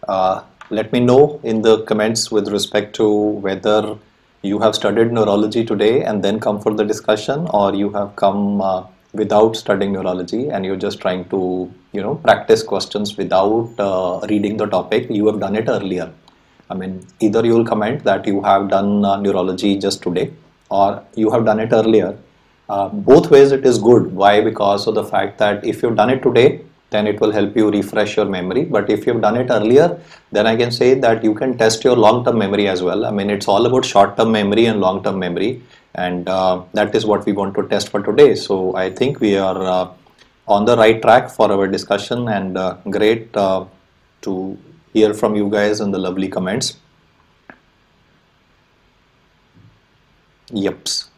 Let me know in the comments with respect to whether you have studied neurology today and then come for the discussion, or you have come without studying neurology and you're just trying to practice questions without reading the topic. You have done it earlier. I mean, either you will comment that you have done neurology just today, or you have done it earlier. Both ways it is good. Why? Because of the fact that if you've done it today, then it will help you refresh your memory. But if you've done it earlier, then I can say that you can test your long-term memory as well. I mean, it's all about short-term memory and long-term memory, and that is what we want to test for today. So I think we are on the right track for our discussion, and great to hear from you guys in the lovely comments. Yeps.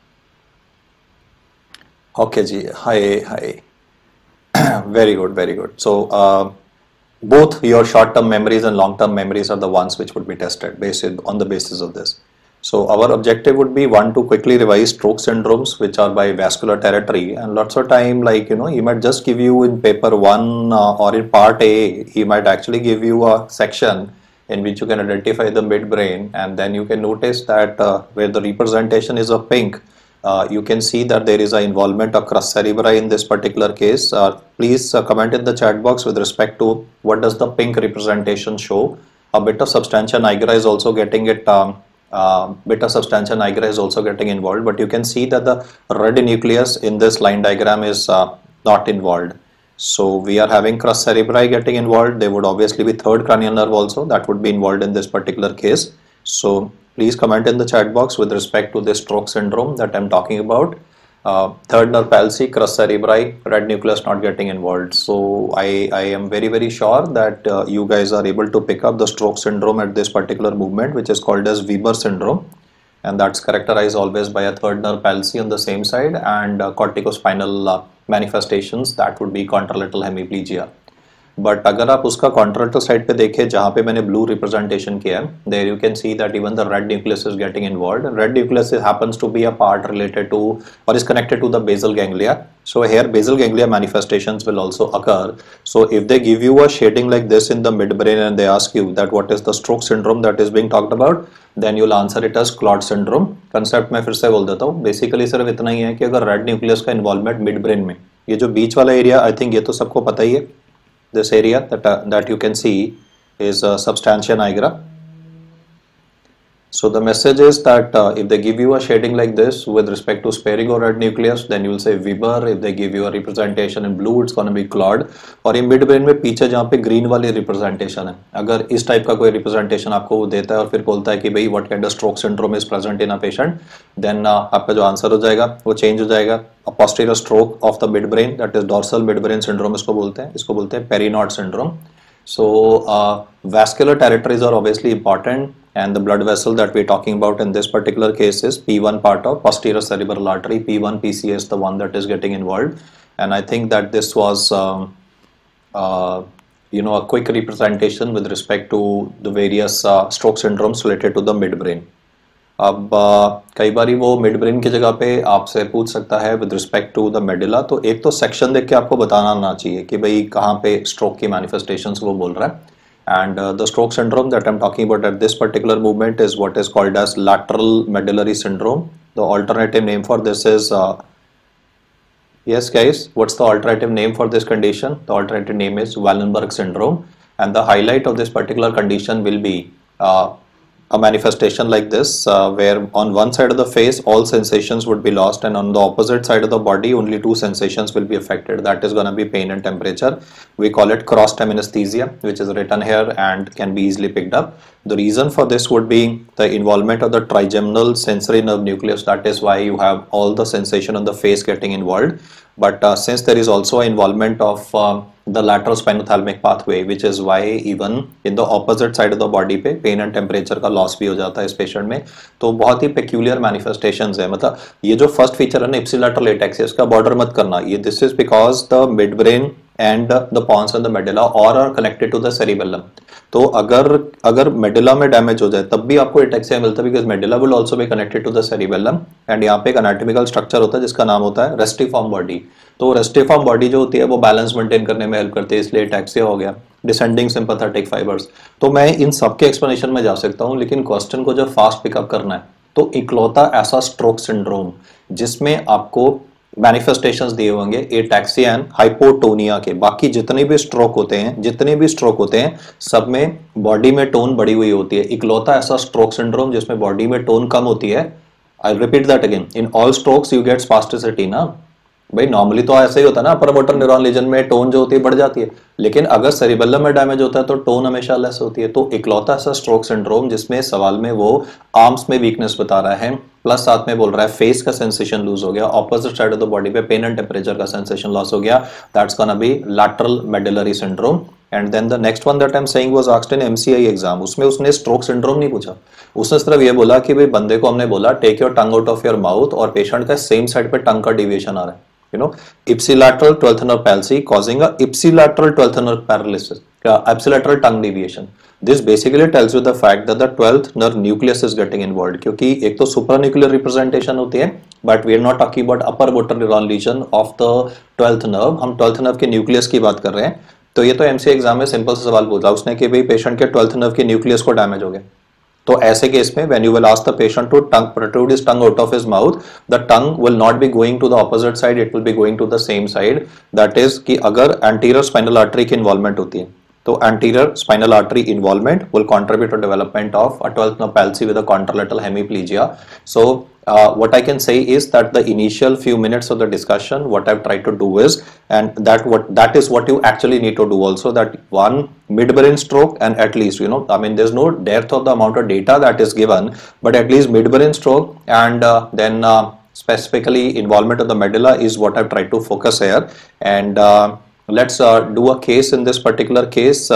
Okay, ji. Hi. Very good, very good. So both your short-term memories and long-term memories are the ones which would be tested based on the basis of this. So our objective would be, one, to quickly revise stroke syndromes which are by vascular territory, and lots of time, like he might just give you in paper 1 or in part A, he might actually give you a section in which you can identify the midbrain, and then you can notice that where the representation is of pink, you can see that there is an involvement of crus cerebri in this particular case. Please comment in the chat box with respect to what does the pink representation show. A bit of substantia nigra is also getting it. Bit of substantia nigra is also getting involved, but you can see that the red nucleus in this line diagram is not involved. So we are having crus cerebri getting involved. There would obviously be third cranial nerve also that would be involved in this particular case. So please comment in the chat box with respect to this stroke syndrome that I'm talking about. Third nerve palsy, crus cerebri, red nucleus not getting involved. So I am very sure that you guys are able to pick up the stroke syndrome at this particular movement, which is called as Weber syndrome, and that's characterized always by a third nerve palsy on the same side and corticospinal manifestations, that would be contralateral hemiplegia. But अगर आप उसका contralateral side पे देखें जहाँ पे मैंने blue representation किया है, there you can see that even the red nucleus is getting involved. And red nucleus happens to be a part related to or is connected to the basal ganglia. So here basal ganglia manifestations will also occur. So if they give you a shading like this in the midbrain and they ask you that what is the stroke syndrome that is being talked about, then you'll answer it as Claude syndrome. Concept मैं फिर से बोल देता हूँ. Basically सिर्फ इतना ही है कि अगर red nucleus का involvement midbrain में, ये जो बीच वाला area, I think ये तो सबको पता ही है. This area that you can see is substantia nigra. So the message is that if they give you a shading like this with respect to sparing or red nucleus, then you will say Weber. If they give you a representation in blue, it's going to be Claude. और ये midbrain में पीछे जहाँ पे green वाली representation है, अगर इस type का कोई representation आपको वो देता है और फिर बोलता है कि भाई what kind of stroke syndrome is present in a patient, then आपका जो answer हो जाएगा वो change हो जाएगा. A posterior stroke of the midbrain, that is dorsal midbrain syndrome इसको बोलते हैं Perinaud syndrome. So vascular territories are obviously important, and the blood vessel that we're talking about in this particular case is P1 part of posterior cerebral artery. P1 PCA is the one that is getting involved, and I think that this was a quick representation with respect to the various stroke syndromes related to the midbrain. अब कई बारी वो mid brain की जगह पे आपसे पूछ सकता है with respect to the medulla, तो एक तो सेक्शन देख के आपको बताना आना चाहिए कि भाई कहाँ पे स्ट्रोक की मैनिफेस्टेशंस वो बोल रहा है. And the stroke syndrome that I am talking about at this particular movement is what is called as lateral medullary syndrome. The alternative name for this is yes guys, what's the alternative name for this condition? The alternative name is Wallenberg syndrome, and the highlight of this particular condition will be a manifestation like this where on one side of the face all sensations would be lost, and on the opposite side of the body only two sensations will be affected, that is going to be pain and temperature. We call it cross-time anesthesia, which is written here and can be easily picked up. The reason for this would be the involvement of the trigeminal sensory nerve nucleus, that is why you have all the sensation on the face getting involved. But since there is also involvement of the lateral spinothalamic pathway, which is why even in the opposite side of the body पे pain and temperature का loss भी हो जाता है इस patient में. तो बहुत ही peculiar manifestations है. मतलब ये जो first feature है ना ipsilateral ataxia, इसका border मत करना. ये this is because the midbrain and the pons and the medulla all are connected to the cerebellum. तो अगर मेडुला में डैमेज हो जाए तब भी आपको एटेक्सिया मिलता है, because medulla will also be connected to the cerebellum, and यहाँ पे एक एनाटॉमिकल स्ट्रक्चर होता है जिसका नाम होता है रेस्टिफॉर्म बॉडी. तो रेस्टिफॉर्म बॉडी जो होती है वो बैलेंस मेंटेन करने में हेल्प करती है, इसलिए एटेक्सिया हो गया. Descending sympathetic fibres. तो मैं इन सब के एक्सप्लेनेशन में जा सकता हूं, लेकिन क्वेश्चन को जब फास्ट पिकअप करना है तो इकलौता ऐसा स्ट्रोक सिंड्रोम जिसमें आपको मैनिफेस्टेशंस दिए होंगे एटैक्सिया एंड हाइपोटोनिया के, बाकी जितने भी स्ट्रोक होते हैं सब में बॉडी में टोन बढ़ी हुई होती है। इकलौता ऐसा स्ट्रोक सिंड्रोम जिसमें बॉडी में टोन कम होती है। I repeat that again, in all strokes you get spasticity ना भाई, नॉर्मली तो ऐसा ही होता है ना, अपर मोटर न्यूरॉन लीजन में टोन जो होती है बढ़ जाती है, लेकिन अगर सेरिबेलम में डैमेज होता है तो टोन हमेशा लेस होती है। तो इकलौता ऐसा स्ट्रोक सिंड्रोम जिसमें सवाल में वो आर्म्स में वीकनेस बता रहा है, प्लस साथ में बोल रहा है फेस का सेंसेशन लूज हो गया, opposite side of the body पे पेन एंड टेम्परेचर का सेंसेशन लॉस हो गया, that's gonna be lateral medullary syndrome. And then the next one that I am saying was asked in MCI exam, उसमें उसने stroke syndrome नहीं पूछा, उसने सिर्फ ये बोला कि भाई बंदे को हमने बोला take your tongue out of your mouth और पेशेंट का सेम साइड पे टंग का डिविएशन आ रहा है, you know, ipsilateral 12th nerve palsy causing a ipsilateral 12th nerve paralysis, ipsilateral tongue deviation. This basically tells you the fact that the 12th nerve nucleus is getting involved, क्योंकि एक तो supranuclear representation होती है, but we are not talking about upper motor neuron lesion of the 12th nerve, हम 12th nerve के nucleus की बात कर रहे हैं। तो ये तो एमसीए एग्जाम में सिंपल सा सवाल पूछा उसने कि भाई पेशेंट के 12th nerve के nucleus को डैमेज हो गया, तो ऐसे केस में when you will ask the patient to tongue protrude his tongue out of his mouth, the tongue will not be going to the opposite side, it will be going to the same side, that is कि अगर anterior spinal artery की involvement होती है तो anterior spinal artery involvement will contribute to development of a 12th nerve palsy with a contralateral hemiplegia. So what I can say is that the initial few minutes of the discussion, what I've tried to do is, and that is what you actually need to do also, that one midbrain stroke, and at least, you know, I mean there's no depth of the amount of data that is given, but at least midbrain stroke and then specifically involvement of the medulla is what I've tried to focus here. And let's do a case in this particular case.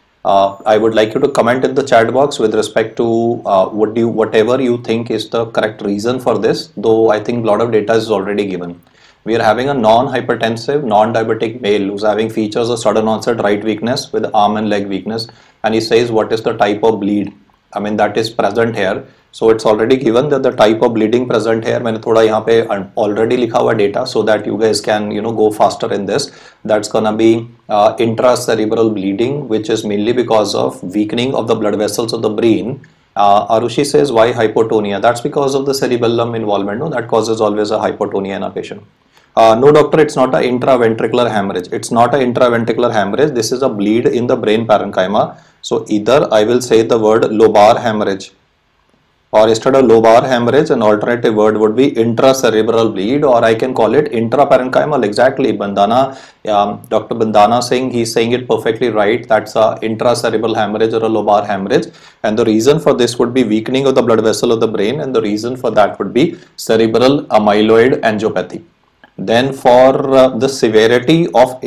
I would like you to comment in the chat box with respect to whatever you think is the correct reason for this, though I think a lot of data is already given. We are having a non-hypertensive, non-diabetic male who's having features of sudden onset right weakness with arm and leg weakness, and he says what is the type of bleed, I mean that is present here. So it's already given that the type of bleeding present here, मैंने थोड़ा यहाँ पे already लिखा हुआ data so that you guys can, you know, go faster in this. That's gonna be intracerebral bleeding, which is mainly because of weakening of the blood vessels of the brain. Arushi says why hypotonia? That's because of the cerebellum involvement. No, that causes always a hypotonia in a patient. No doctor, it's not an intraventricular hemorrhage. It's not an intraventricular hemorrhage. This is a bleed in the brain parenchyma. So either I will say the word lobar hemorrhage, or instead of lobar hemorrhage, an alternative word would be intracerebral bleed, or I can call it intraparenchymal. Exactly, Bandana, Dr. Bandana he's saying it perfectly right. That's a intracerebral hemorrhage or a lobar hemorrhage, and the reason for this would be weakening of the blood vessel of the brain, and the reason for that would be cerebral amyloid angiopathy. Then for the severity of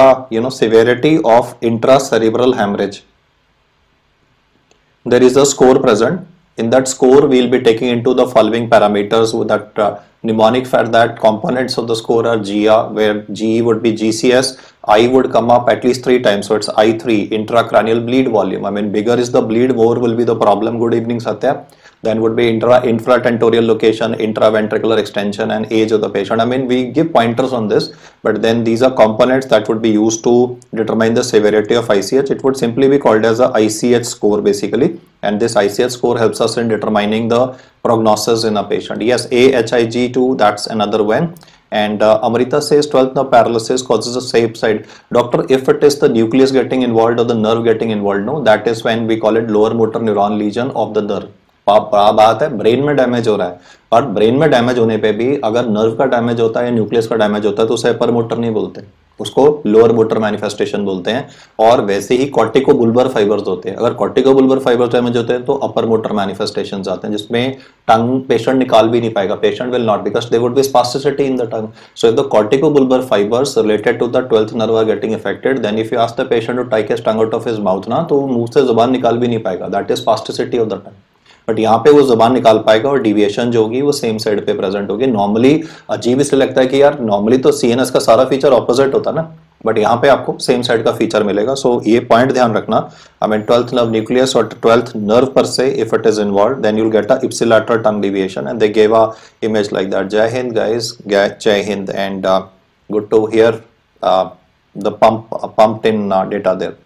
intracerebral hemorrhage, there is a score present. In that score, we will be taking into the following parameters with that mnemonic fact that components of the score are GIA, where G would be GCS, I would come up at least 3 times, so it's I3, intracranial bleed volume. I mean, bigger is the bleed, more will be the problem. Good evening, Satya. Then would be infratentorial location, intraventricular extension, and age of the patient. I mean, we give pointers on this, but then these are components that would be used to determine the severity of ICH. It would simply be called as a ICH score basically, and this ICH score helps us in determining the prognosis in a patient. Yes, AHIG2, that's another one. And Amrita says 12th nerve paralysis causes a safe side. Doctor, if it is the nucleus getting involved or the nerve getting involved, no, that is when we call it lower motor neuron lesion of the nerve. बात है brain में damage हो रहा है, और brain में damage होने पे भी अगर नर्व का डैमेज होता है या न्यूक्लियस का डैमेज होता है तो उसे अपर मोटर नहीं बोलते, उसको लोअर मोटर मैनिफेस्टेशन बोलते हैं। और वैसे ही कॉर्टिकोबुलबर फाइबर्स होते हैं, अगर कॉर्टिकोबुलबर फाइबर्स डैमेज होते हैं तो अपर मोटर मैनिफेस्टेशन आते हैं, जिसमें टंग पेशेंट निकाल भी नहीं पाएगा, patient will not, because there would be spasticity in the tongue. So if the corticobulbar fibres related to the 12th nerve are getting affected, then if you ask the patient to take his tongue out of his mouth ना, तो मुंह से जुबान निकाल भी नहीं पाएगा, that is spasticity of the tongue. But यहाँ पे वो जुबान निकाल पाएगा और डिविएशन जो होगी वो सेम साइड पे प्रेजेंट होगी. नॉर्मली अजीब इसलिए लगता है कि यार नॉर्मली तो सीएनएस का सारा फीचर ऑपोजिट होता है ना, बट यहाँ पे आपको सेम साइड का फीचर मिलेगा. सो ये पॉइंट ध्यान रखना. I mean 12th nerve nucleus और 12th nerve per se, if it is involved, then you'll get a ipsilateral tongue deviation, and they gave a image like that. Jai Hind guys, Jai Hind, and good to hear the pumped in data there.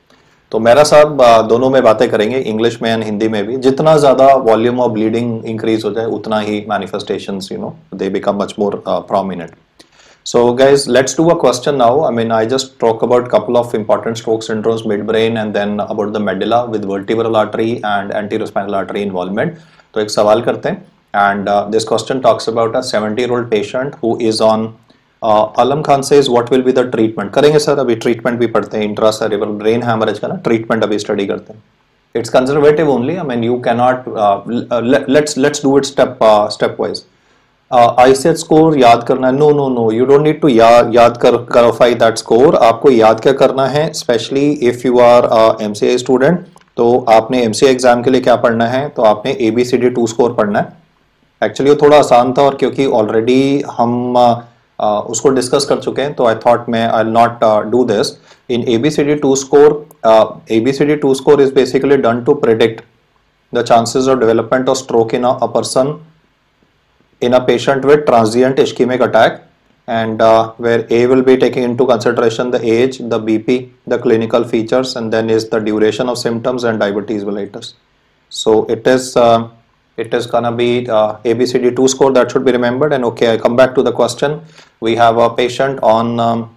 तो मेरा साहब दोनों में बातें करेंगे, English में and Hindi में भी। जितना ज्यादा वॉल्यूम ऑफ ब्लीडिंग इंक्रीज हो जाए उतना ही manifestations they become much more prominent. So guys, let's do a question now. I mean, I just talk about couple of important stroke syndromes, midbrain, and then about the medulla with vertebral artery and anterospinal artery involvement. तो एक सवाल करते हैं, and this question talks about a 70-year-old patient who is on Alam Khan says what will be the treatment. करेंगे sir, अभी treatment भी पढ़ते हैं, इंट्रासेरेब्रल ब्रेन हैमरेज का ना ट्रीटमेंट अभी स्टडी करते हैं. It's conservative only. I mean, you cannot let's do it stepwise. ICH score याद करना है, no no no, you don't need to याद करवाई दैट स्कोर. आपको याद क्या करना है, especially if you are MCI student, तो आपने MCI एग्जाम के लिए क्या पढ़ना है, तो आपने ABCD 2 स्कोर पढ़ना है. एक्चुअली वो थोड़ा आसान था, और क्योंकि ऑलरेडी हम उसको डिस्कस कर चुके हैं, तो आई थॉट मैं I not do this. In ABCD 2 score, ABCD 2 score is basically done to predict the chances of development of stroke in a person in a patient with transient ischemic attack, and where A will be taking into consideration the age, the BP, the clinical features, and then is the duration of symptoms and diabetes mellitus. So it is gonna be ABCD 2 score, that should be remembered. And okay, I come back to the question. We have a patient on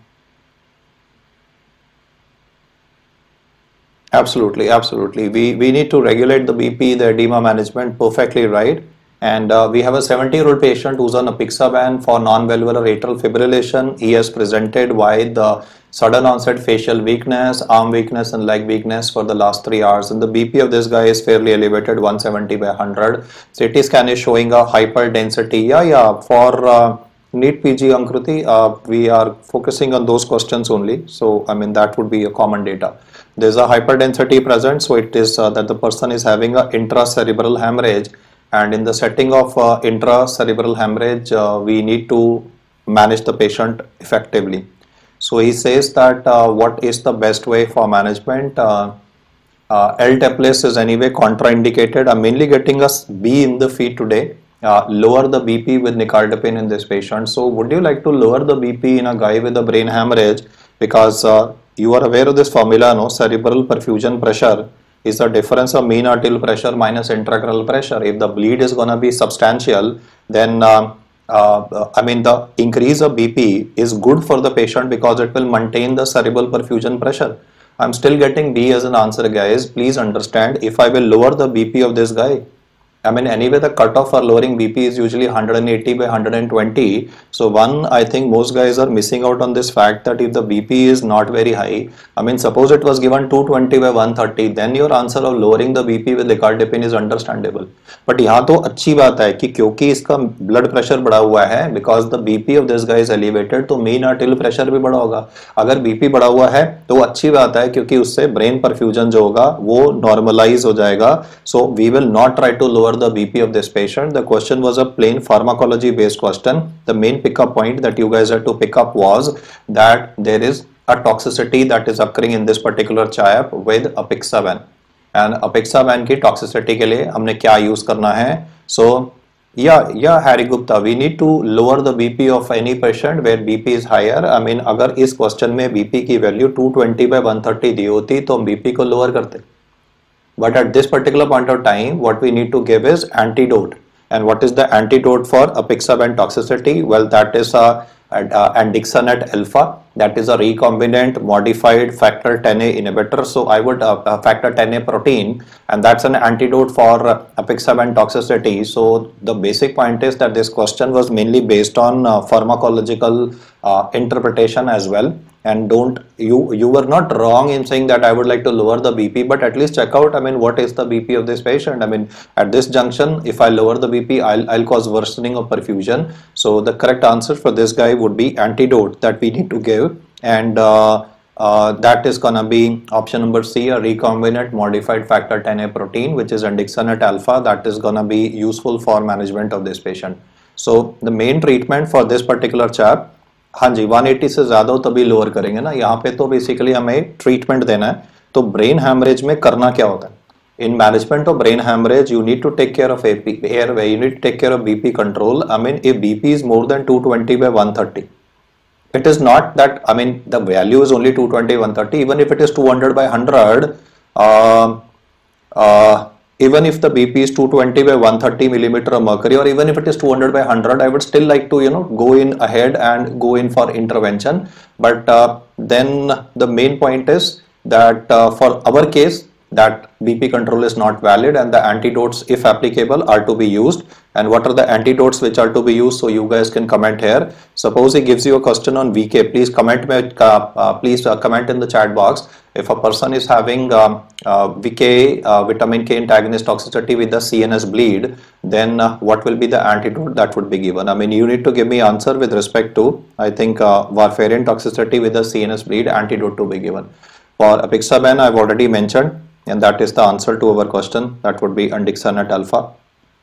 absolutely we need to regulate the BP, the edema management, perfectly right. And we have a 70-year-old patient who's on apixaban for non-valvular atrial fibrillation. He has presented with sudden onset facial weakness, arm weakness, and leg weakness for the last 3 hours. And the BP of this guy is fairly elevated, 170/100. CT scan is showing a hyperdensity. Yeah. For NEET PG Ankruti, we are focusing on those questions only. So I mean that would be a common data. There's a hyperdensity present, so it is that the person is having a intracerebral hemorrhage. And in the setting of intracerebral hemorrhage, we need to manage the patient effectively. So he says that what is the best way for management? L-Teplase is anyway contraindicated. I'm mainly getting a B in the feed today. Lower the BP with nicardipine in this patient. So would you like to lower the BP in a guy with a brain hemorrhage? Because you are aware of this formula, no? Cerebral perfusion pressure is the difference of mean arterial pressure minus intracranial pressure. If the bleed is going to be substantial, then I mean the increase of BP is good for the patient because it will maintain the cerebral perfusion pressure. I'm still getting B as an answer, guys. Please understand, if I will lower the BP of this guy, I mean anyway the cutoff for lowering BP is usually 180/120. So one, I think most guys are missing out on this fact that if the BP is not very high, I mean suppose it was given 220/130, then your answer of lowering the BP with nicardipine is understandable. But यहाँ तो अच्छी बात है कि क्योंकि इसका blood pressure बढ़ा हुआ है, because the BP of this guy is elevated, तो mean arterial pressure भी बढ़ा होगा. अगर BP बढ़ा हुआ है तो अच्छी बात है, क्योंकि उससे ब्रेन परफ्यूजन जो होगा वो नॉर्मलाइज हो जाएगा. So we will not try to lower the BP of this patient. The question was a plain pharmacology based question. The main pickup point that you guys had to pick up was that there is a toxicity that is occurring in this particular chap with apixaban, and apixaban की toxicity के लिए हमने क्या use करना है. So yeah Harry Gupta, we need to lower the BP of any patient where BP is higher. I mean अगर इस question में BP की value 220/130 दी होती तो हम BP को lower करते. But at this particular point of time, what we need to give is antidote. And what is the antidote for apixaban toxicity? Well, that is andixanet alpha. That is a recombinant modified factor 10A inhibitor. So I would factor 10A protein, and that's an antidote for apixaban toxicity. So the basic point is that this question was mainly based on pharmacological interpretation as well. And don't you were not wrong in saying that I would like to lower the BP, but at least check out, I mean, what is the BP of this patient. I mean, at this junction, if I lower the BP, I'll cause worsening of perfusion. So the correct answer for this guy would be antidote that we need to give, and that is gonna be option number C, a recombinant modified factor 10A protein, which is andixanet alpha. That is gonna be useful for management of this patient. So the main treatment for this particular chap, हाँ जी 180 से ज्यादा हो तभी lower करेंगे ना. यहाँ पे तो बेसिकली हमें ट्रीटमेंट देना है. तो ब्रेन हैमरेज में करना क्या होता है? In management of brain haemorrhage you need to take care of airway, you need to take care of BP control. I mean if BP is more than 220/130, it is not that, I mean, the value is only 220, 130. Even if it is 200 by 100, even if the BP is 220 by 130 millimeter of mercury, or even if it is 200 by 100, I would still like to, go in ahead and go in for intervention. But then the main point is that for our case, that BP control is not valid, and the antidotes, if applicable, are to be used. And what are the antidotes which are to be used? So you guys can comment here. Suppose he gives you a question on VK, please comment comment in the chat box. If a person is having VK, vitamin K antagonist toxicity with the CNS bleed, then what will be the antidote that would be given? I mean, you need to give me answer with respect to, I think, warfarin toxicity with the CNS bleed, antidote to be given. For apixaban, I've already mentioned, and that is the answer to our question. That would be andexanet alpha.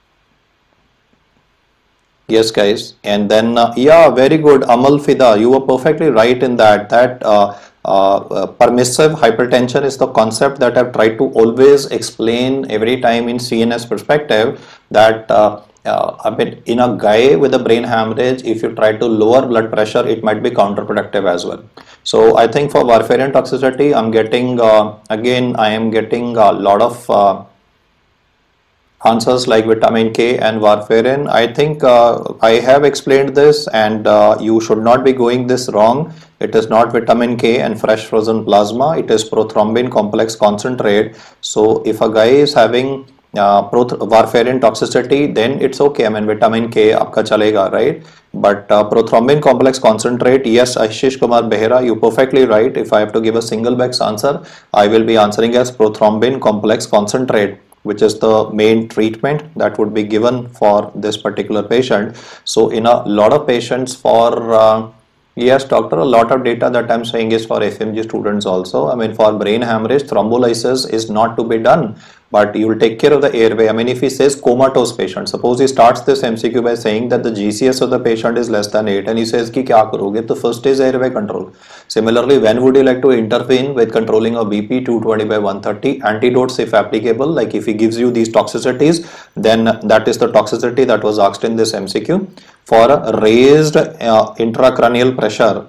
Yes, guys. And then, yeah, very good. Amal Fida, you were perfectly right in that. Permissive hypertension is the concept that I've tried to always explain every time in CNS perspective, that I mean, in a guy with a brain hemorrhage, if you try to lower blood pressure, it might be counterproductive as well. So I think for warfarin toxicity, I'm getting, again, I am getting a lot of answers like vitamin K and warfarin. I think I have explained this, and you should not be going this wrong. It is not vitamin K and fresh frozen plasma. It is prothrombin complex concentrate. So if a guy is having warfarin toxicity, then it's okay. I mean, vitamin K आपका चलेगा, right? But prothrombin complex concentrate, yes, Ashish Kumar Behera, you perfectly right. If I have to give a single box answer, I will be answering as prothrombin complex concentrate, which is the main treatment that would be given for this particular patient. So in a lot of patients for yes, doctor, a lot of data that I'm saying is for FMG students also. I mean, for brain hemorrhage, thrombolysis is not to be done, but you will take care of the airway. I mean, if he says comatose patient, suppose he starts this MCQ by saying that the GCS of the patient is less than 8, and he says ki kya karoge? The first is airway control. Similarly, when would you like to intervene with controlling of BP 220 by 130? Antidotes if applicable, like if he gives you these toxicities, then that is the toxicity that was asked in this MCQ. For a raised intracranial pressure,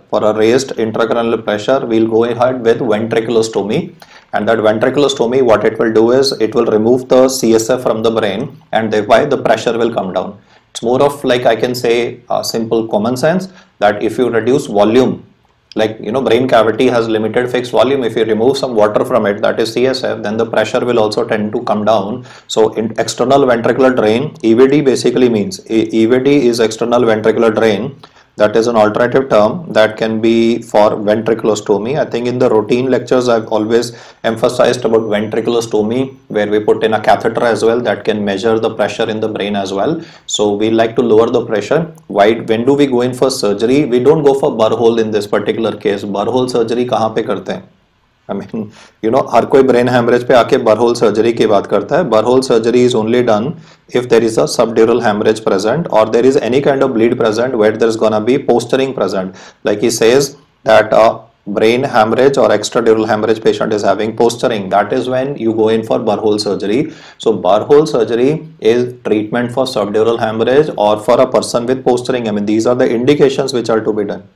we'll go ahead with ventriculostomy. And that ventriculostomy, what it will do is it will remove the CSF from the brain, and thereby the pressure will come down. It's more of like, I can say, simple common sense, that if you reduce volume, like, brain cavity has limited fixed volume. If you remove some water from it, that is CSF, then the pressure will also tend to come down. So in external ventricular drain, EVD basically means, EVD is external ventricular drain. That is an alternative term that can be for ventriculostomy. I think in the routine lectures, I've always emphasized about ventriculostomy, where we put in a catheter as well that can measure the pressure in the brain as well. So we like to lower the pressure. Why? When do we go in for surgery? We don't go for burr hole in this particular case. Burr hole surgery कहाँ पे करते हैं? I mean, हर कोई brain hemorrhage पे आके burr hole surgery की बात करता है. Burr hole surgery is only done if there is a subdural hemorrhage present, or there is any kind of bleed present where there is gonna be posturing present. Like he says that a brain hemorrhage or extradural hemorrhage patient is having posturing. That is when you go in for burr hole surgery. So burr hole surgery is treatment for subdural hemorrhage or for a person with posturing. I mean, these are the indications which are to be done.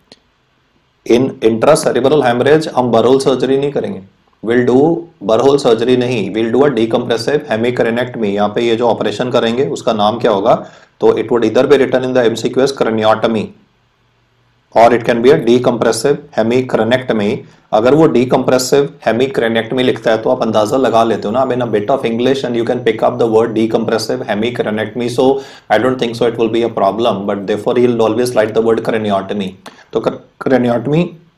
In intracerebral haemorrhage हम burr hole surgery नहीं करेंगे, will do burr hole surgery नहीं, will do a decompressive hemicraniectomy. यहाँ पे ये जो operation करेंगे उसका नाम क्या होगा? तो इट वुड इधर be written in the MCQ as craniotomy, और it can be a decompressive hemicraniectomy. अगर वो डीकम्प्रेसिव हेमिक्रेनेक्टमी लिखता है तो आप अंदाजा लगा लेते हो ना, in a bit of English and you can pick up the word decompressive hemicraniectomy. So I don't think so it will be a problem, but therefore he will always write the word craniotomy. तो craniotomy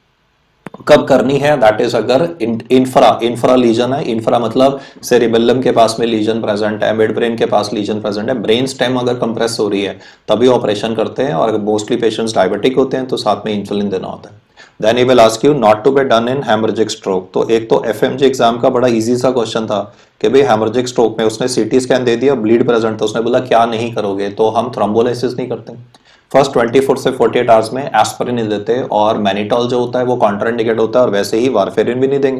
कब करनी है? That is अगर infra lesion है. Infra मतलब cerebellum के पास में लीजन प्रेजेंट है, मिड ब्रेन के पास लीजन प्रेजेंट है, ब्रेन स्टेम अगर कंप्रेस हो रही है तभी ऑपरेशन करते हैं. और अगर मोस्टली पेशेंट्स डायबिटिक होते हैं तो साथ में इंसुलिन देना होता है. Then he will ask you not to be done in haemorrhagic stroke. तो एक तो एफएमजी एग्जाम का बड़ा इजी सा क्वेश्चन था कि भाई हेमरेजिक स्ट्रोक में उसने सीटी स्कैन दे दिया, ब्लीड प्रेजेंट, तो उसने बोला क्या नहीं करोगे? तो हम थ्रोम्बोलाइसिस नहीं करते. फर्स्ट 24 से 48 आवर्स में एस्पिरिन नहीं देते, और मैनिटॉल जो होता है वो कॉन्ट्राइंडिकेट होता है, और वैसे ही वारफेरिन भी नहीं देंगे.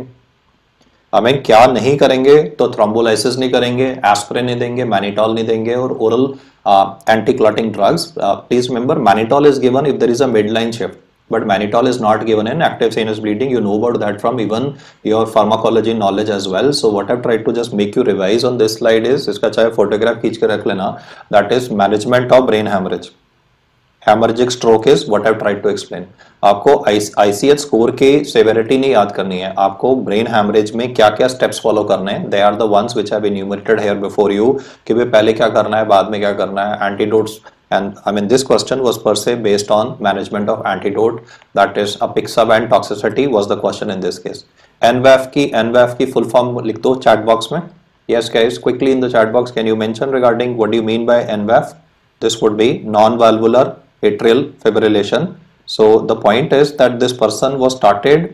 आई मीन क्या नहीं करेंगे? तो थ्रोम्बोलाइसिस नहीं करेंगे, एस्पिरिन नहीं देंगे, मैनिटॉल नहीं देंगे, और oral anti clotting drugs. Please remember mannitol is given if there is a midline shift. but mannitol is not given in active venous bleeding. You know about that from even your pharmacology knowledge as well. So what I've tried to just make you revise on this slide is, इसका चाहे photograph खींच के रख लेना, that is management of brain hemorrhage. Hemorrhagic stroke is what I've tried to explain. आपको ICH score की severity नहीं याद करनी है, आपको ब्रेन हैमरेज में क्या क्या स्टेप्स फॉलो करने हैं. They are the ones which have enumerated here before you, कि भाई पहले क्या करना है, बाद में क्या करना है, antidotes. And I mean this question was per se based on management of antidote, that is apixaban and toxicity was the question in this case. NVAF की full form लिख दो chat box में. Yes guys, quickly in the chat box can you mention regarding what do you mean by NVAF? This would be non-valvular atrial fibrillation. So the point is that this person was started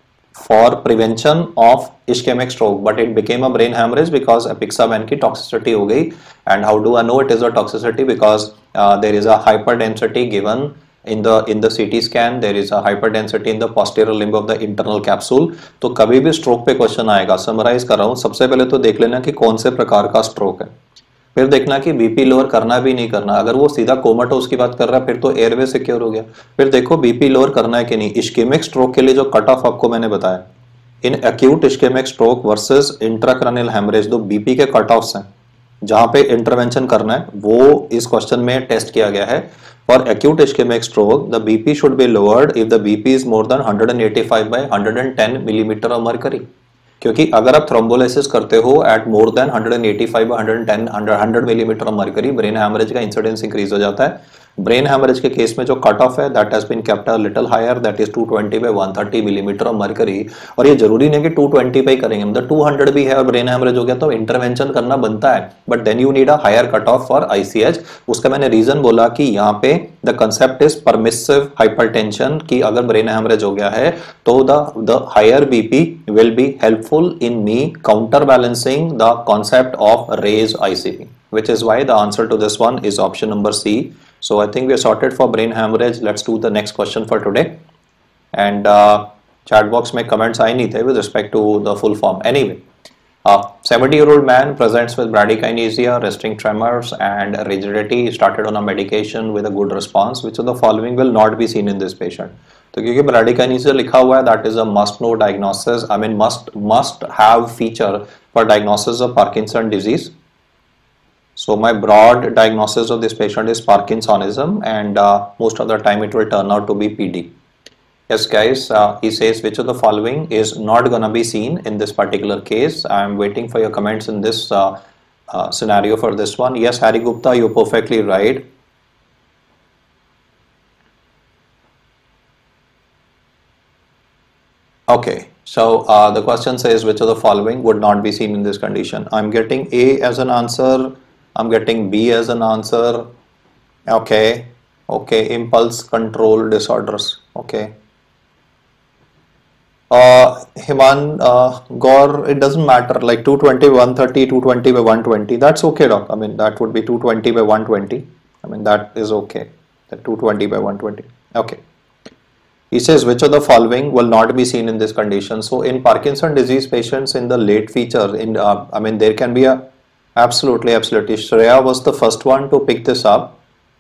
for prevention of ischemic stroke, but it became a brain hemorrhage because apixaban की toxicity हो गई. And how do I know it is a toxicity? Because there is a hyperdensity given in the CT scan. There is a hyperdensity in the posterior limb of the internal capsule. तो कभी भी stroke पे question आएगा, summarize कर रहा हूँ. सबसे पहले तो देख लेना कि कौन से प्रकार का stroke है, फिर देखना कि बीपी लोअर करना भी नहीं करना. अगर वो सीधा कोमाटोस की बात कर रहा है फिर तो एयरवे सिक्योर हो गया. फिर देखो बीपी लोअर करना है कि नहीं. इश्केमिक स्ट्रोक के लिए जो कट ऑफ आपको मैंने बताया, in acute ischaemic stroke versus intracranial haemorrhage, दो बीपी के कट ऑफ्स हैं जहां पे इंटरवेंशन करना है, वो इस क्वेश्चन में टेस्ट किया गया है. For acute ischaemic stroke the BP should be lowered if the BP is more than 185 by 110 millimetre of mercury. क्योंकि अगर आप थ्रोम्बोलाइसिस करते हो at more than 185 110 100 millimetre of mercury, brain haemorrhage का इंसिडेंस इंक्रीज हो जाता है. ब्रेन हैमरेज के केस में जो कट ऑफ है that has been kept a little higher, that is 220 by 130 millimetre of mercury. और ये जरूरी नहीं कि 220 पे ही करेंगे, मतलब 200 भी है और ब्रेन हैमरेज हो गया तो इंटरवेंशन करना बनता है, but then you need a higher cut off for ICH. उसका मैंने रीजन बोला कि यहाँ पे the concept is permissive hypertension, कि अगर ब्रेन हैमरेज हो गया है तो the higher BP will be helpful in me counterbalancing the concept of raise ICP, which is why the answer to this one is option number C. So I think we are sorted for brain hemorrhage. Let's do the next question for today. And chat box में comments आए नहीं थे with respect to the full form. Anyway, 70-year-old man presents with bradykinesia, resting tremors and rigidity. He started on a medication with a good response. Which of the following will not be seen in this patient? तो क्योंकि bradykinesia लिखा हुआ है, that is a must-know diagnosis. I mean must have feature for diagnosis of Parkinson disease. So my broad diagnosis of this patient is Parkinsonism, and most of the time it will turn out to be PD. Yes guys, he says which of the following is not gonna be seen in this particular case. I am waiting for your comments in this scenario for this one. Yes, Harry Gupta, you're perfectly right. Okay, so the question says which of the following would not be seen in this condition. I'm getting A as an answer. I'm getting B as an answer. Okay, impulse control disorders. Okay. Himan, Gaur, it doesn't matter, like 220 by 130, 220 by 120, that's okay, doc. I mean, that would be 220 by 120. I mean, that is okay. That 220 by 120. Okay. He says which of the following will not be seen in this condition. So in Parkinson disease patients in the late feature, I mean, there can be a absolutely. Shreya was the first one to pick this up.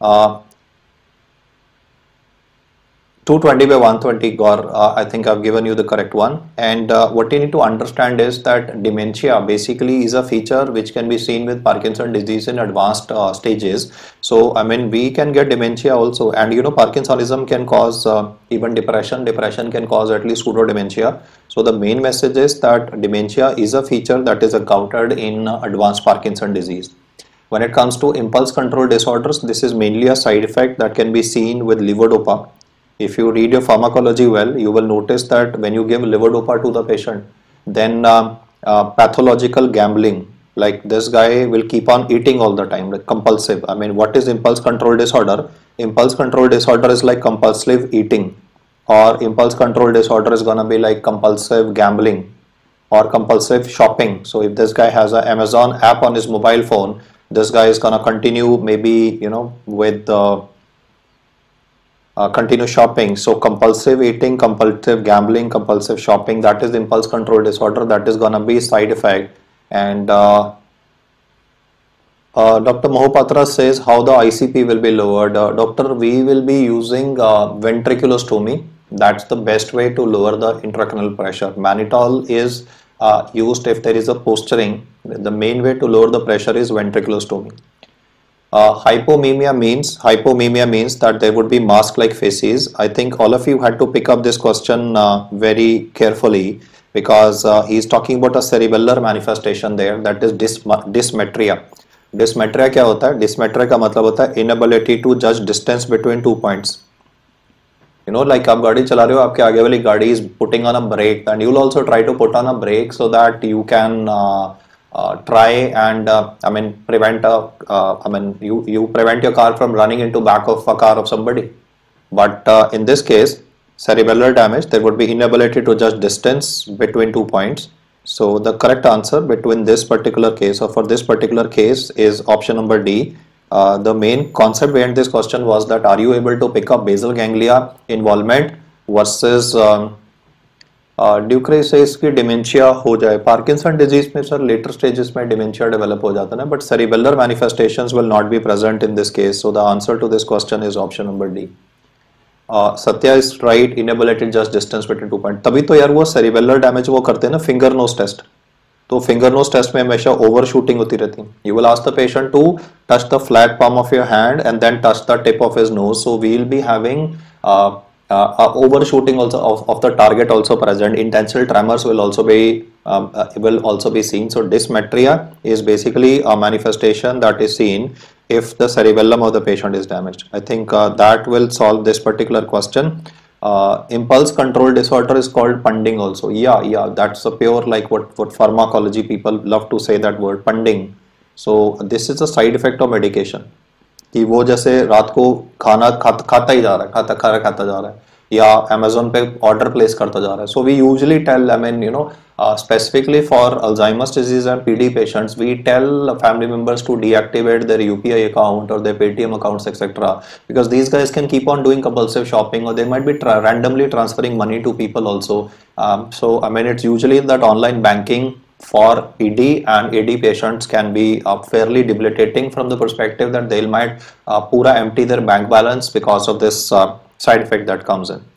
220 by 120, Gaur, I think I've given you the correct one. And what you need to understand is that dementia basically is a feature which can be seen with Parkinson disease in advanced stages. So, I mean, we can get dementia also. And you know, Parkinsonism can cause even depression. Depression can cause at least pseudo-dementia. So, the main message is that dementia is a feature that is encountered in advanced Parkinson disease. When it comes to impulse control disorders, this is mainly a side effect that can be seen with levodopa. If you read your pharmacology well, you will notice that when you give levodopa to the patient, then pathological gambling, like this guy will keep on eating all the time, like compulsive. I mean, what is impulse control disorder? Impulse control disorder is like compulsive eating, or impulse control disorder is gonna be like compulsive gambling or compulsive shopping. So if this guy has an Amazon app on his mobile phone, this guy is gonna continue maybe, you know, with continue shopping. So compulsive eating, compulsive gambling, compulsive shopping, that is the impulse control disorder. That is gonna be side effect. And Dr. Mohapatra says how the ICP will be lowered. Doctor, we will be using ventriculostomy. That's the best way to lower the intracranial pressure. Mannitol is used if there is a posturing. The main way to lower the pressure is ventriculostomy. Hypomemia means that there would be mask-like faces. I think all of you had to pick up this question very carefully because he is talking about a cerebellar manifestation there, that is dysmetria. Dysmetria क्या होता है? Dysmetria का मतलब होता है inability to judge distance between 2 points. You know, like आप गाड़ी चला रहे हो, आपके आगे वाली गाड़ी is putting on a brake, and you will also try to put on a brake so that you can try and prevent you prevent your car from running into back of a car of somebody. But in this case, cerebellar damage, there would be inability to judge distance between 2 points. So the correct answer between this particular case or for this particular case is option number D. The main concept behind this question was that are you able to pick up basal ganglia involvement versus ड्यूक्रे से इसकी dementia हो जाए. Parkinson disease में sir later stages में dementia develop हो जाता है, but cerebellar manifestations will not be present in this case. So the answer to this question is option number D. Satya is right, inability just distance between 2 point. तभी तो यार वो cerebellar damage वो करते हैं ना फिंगर नोज टेस्ट. तो finger nose test में हमेशा ओवर शूटिंग होती रहती है. You will ask the patient to touch the flat palm of your hand and then touch the tip of his nose. So we will be having overshooting also of the target also present. Intentional tremors will also be seen. So dysmetria is basically a manifestation that is seen if the cerebellum of the patient is damaged. I think that will solve this particular question. Impulse control disorder is called panding also. Yeah, that's a pure like what pharmacology people love to say that word panding. So this is a side effect of medication. कि वो जैसे रात को खाना खाता ही जा रहा है, खाता जा रहा है, या अमेजोन पे ऑर्डर प्लेस करता जा रहा है. So we usually tell, I mean you know, specifically for Alzheimer's disease and PD patients, we tell family members to deactivate their UPI account or their Paytm accounts, etc. Because these guys can keep on doing compulsive shopping, or they might be randomly transferring money to people also. So I mean, it's usually that online banking for ED and AD patients can be fairly debilitating from the perspective that they might pura empty their bank balance because of this side effect that comes in.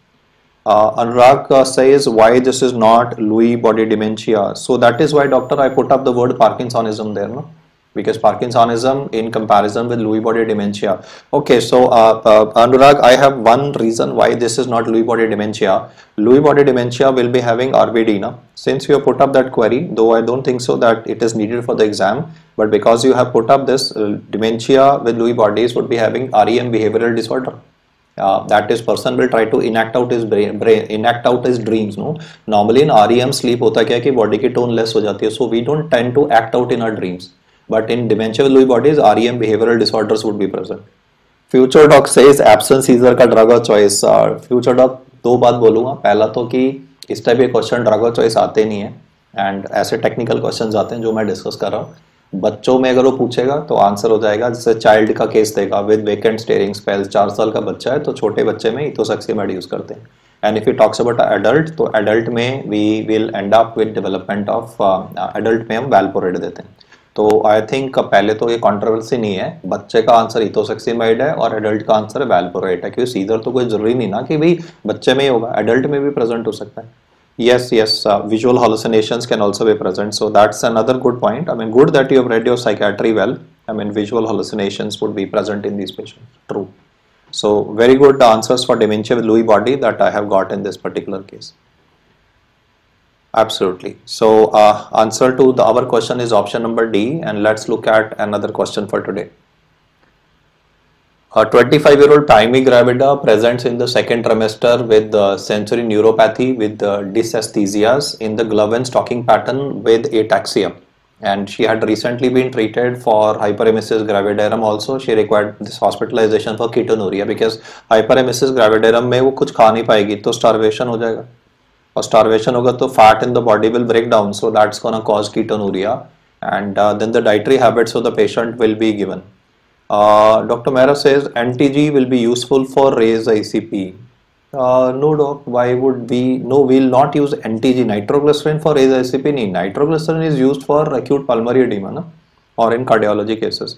Anurag says why this is not Lewy body dementia. So that is why, doctor, I put up the word Parkinsonism there, no? Because Parkinsonism in comparison with Lewy body dementia. Okay, so Anurag, I have one reason why this is not Lewy body dementia. Lewy body dementia will be having RBD, no? Since you have put up that query, though I don't think so that it is needed for the exam, but because you have put up this dementia with Lewy bodies would be having REM behavioral disorder. That is, person will try to enact out his dreams. No, normally in REM sleep होता क्या है कि body की tone less हो जाती है, so we don't tend to act out in our dreams. But in dementia with Lewy bodies, REM behavioral disorders would be present. Future Doc says absence seizure का drug of choice. Future Doc, दो बात बोलूँगा. पहला तो कि इस type के question drug of choice आते नहीं है, एंड ऐसे टेक्निकल क्वेश्चंस आते हैं जो मैं डिस्कस कर रहा हूँ. बच्चों में अगर वो पूछेगा तो आंसर हो जाएगा. जैसे चाइल्ड का केस देगा विद वेकेंट स्टेयरिंग स्पेल्स, 4 साल का बच्चा है तो छोटे बच्चे में इथोसैक्सिमाइड यूज करते हैं. And if you talks about adult, तो एडल्ट में we will end up with development of adult में हम वैल्पोरेट देते हैं. तो आई थिंक पहले तो ये कंट्रोवर्सी नहीं है, बच्चे का आंसर इथोसैक्सिमाइड है और एडल्ट का आंसर वैल्पोरेट है, क्योंकि सीजर तो कोई जरूरी नहीं ना कि भाई बच्चे में ही होगा, एडल्ट में भी प्रेजेंट हो सकता है. Yes, visual hallucinations can also be present. So that's another good point. I mean, good that you have read your psychiatry well. I mean, visual hallucinations would be present in these patients. True. So very good answers for dementia with Lewy body that I have got in this particular case. Absolutely. So answer to our question is option number D, and let's look at another question for today. A 25-year-old primary gravida presents in the second trimester with sensory neuropathy with dysesthesias in the glove and stocking pattern with ataxia, and she had recently been treated for hyperemesis gravidarum also. She required this hospitalization for ketonuria because hyperemesis gravidarum में वो कुछ खा नहीं पाएगी तो starvation हो जाएगा, और starvation होगा तो fat in the body will break down, so that's gonna cause ketonuria, and then the dietary habits of the patient will be given. Dr. Mehra says NTG will be useful for raised ICP. No doc, why would we? No, we will not use NTG, nitroglycerin, for raised ICP. नहीं, nitroglycerin is used for acute pulmonary edema, ना? or in cardiology cases.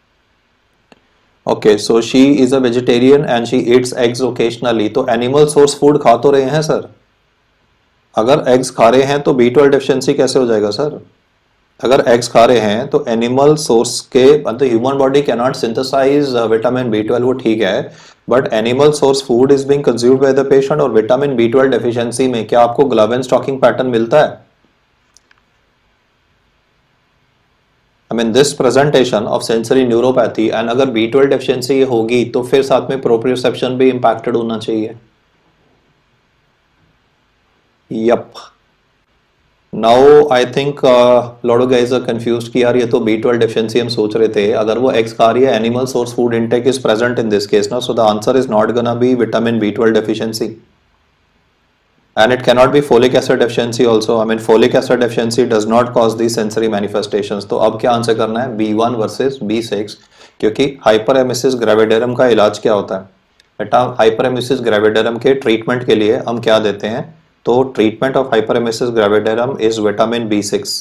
Okay, so she is a vegetarian and she eats eggs occasionally. तो animal source food खा तो रहे हैं sir. अगर eggs खा रहे हैं तो B12 डेफिशिएंसी कैसे हो जाएगा सर? अगर एग्स खा रहे हैं तो एनिमल सोर्स के मतलब human body can not synthesise vitamin B12, वो ठीक है, but animal source food is being consumed by the patient. और विटामिन B12 डेफिशिएंसी में क्या आपको ग्लावेन स्टॉकिंग पैटर्न मिलता है? I mean this presentation of sensory neuropathy, and अगर B12 डेफिशिएंसी होगी तो फिर साथ में प्रोप्रियोसेप्शन भी इंपैक्टेड होना चाहिए. Yup. Now I think lot of guys are confused कि यार ये तो B12 डेफिशिएंसी हम सोच रहे थे. अगर वो एग्स खा रही है, animal source food intake is present in this case ना, so the answer is not gonna be vitamin B12 deficiency. And it cannot be folic acid deficiency also. I mean folic acid deficiency does not cause these sensory manifestations. तो अब क्या answer करना है? B1 versus B6, क्योंकि हाइपरेमेसिस gravidarum का इलाज क्या होता है बेटा? हाइपरेमेसिस ग्रेविडेरम के ट्रीटमेंट के लिए हम क्या देते हैं? तो treatment of hyperemesis gravidarum is vitamin B6.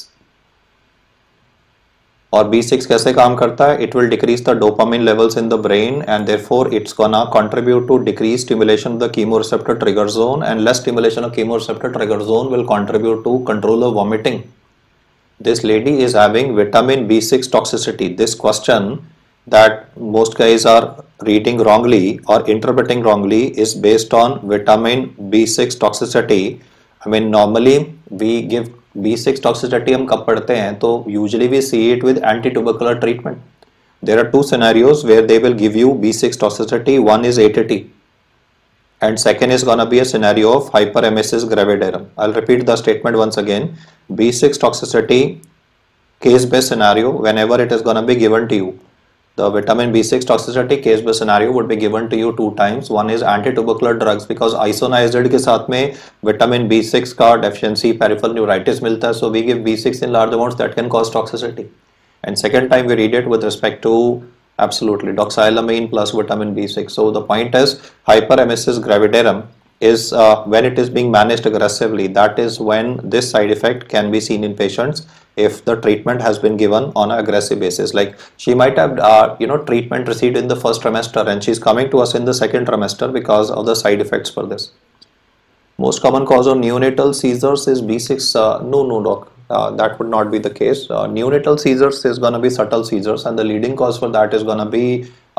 और B6 कैसे काम करता है? It will decrease the dopamine levels in the brain and therefore it's gonna contribute to decrease stimulation of the chemoreceptor trigger zone, and less stimulation of chemoreceptor trigger zone will contribute to control of vomiting. This lady is having vitamin B6 toxicity. This question that most guys are reading wrongly or interpreting wrongly is based on vitamin B6 toxicity. I mean normally we give B6 toxicity हम कब पढ़ते हैं? तो usually we see it with anti-tubercular treatment. There are two scenarios where they will give you B6 toxicity. One is ATT and second is gonna be a scenario of hyperemesis gravidarum. I'll repeat the statement once again. B6 toxicity case-based scenario, whenever it is gonna be given to you, the vitamin B6 toxicity case-based scenario would be given to you two times. One is anti-tubercular drugs because isoniazid के साथ में vitamin B6 का deficiency peripheral neuritis मिलता है, so we give B6 in large amounts that can cause toxicity. And second time we read it with respect to absolutely doxylamine plus vitamin B6. So the point is hyperemesis gravidarum is when it is being managed aggressively, that is when this side effect can be seen in patients if the treatment has been given on an aggressive basis. Like she might have treatment received in the first trimester and she's coming to us in the second trimester because of the side effects for this. Most common cause of neonatal seizures is B6. No doc, that would not be the case. Neonatal seizures is going to be subtle seizures and the leading cause for that is going to be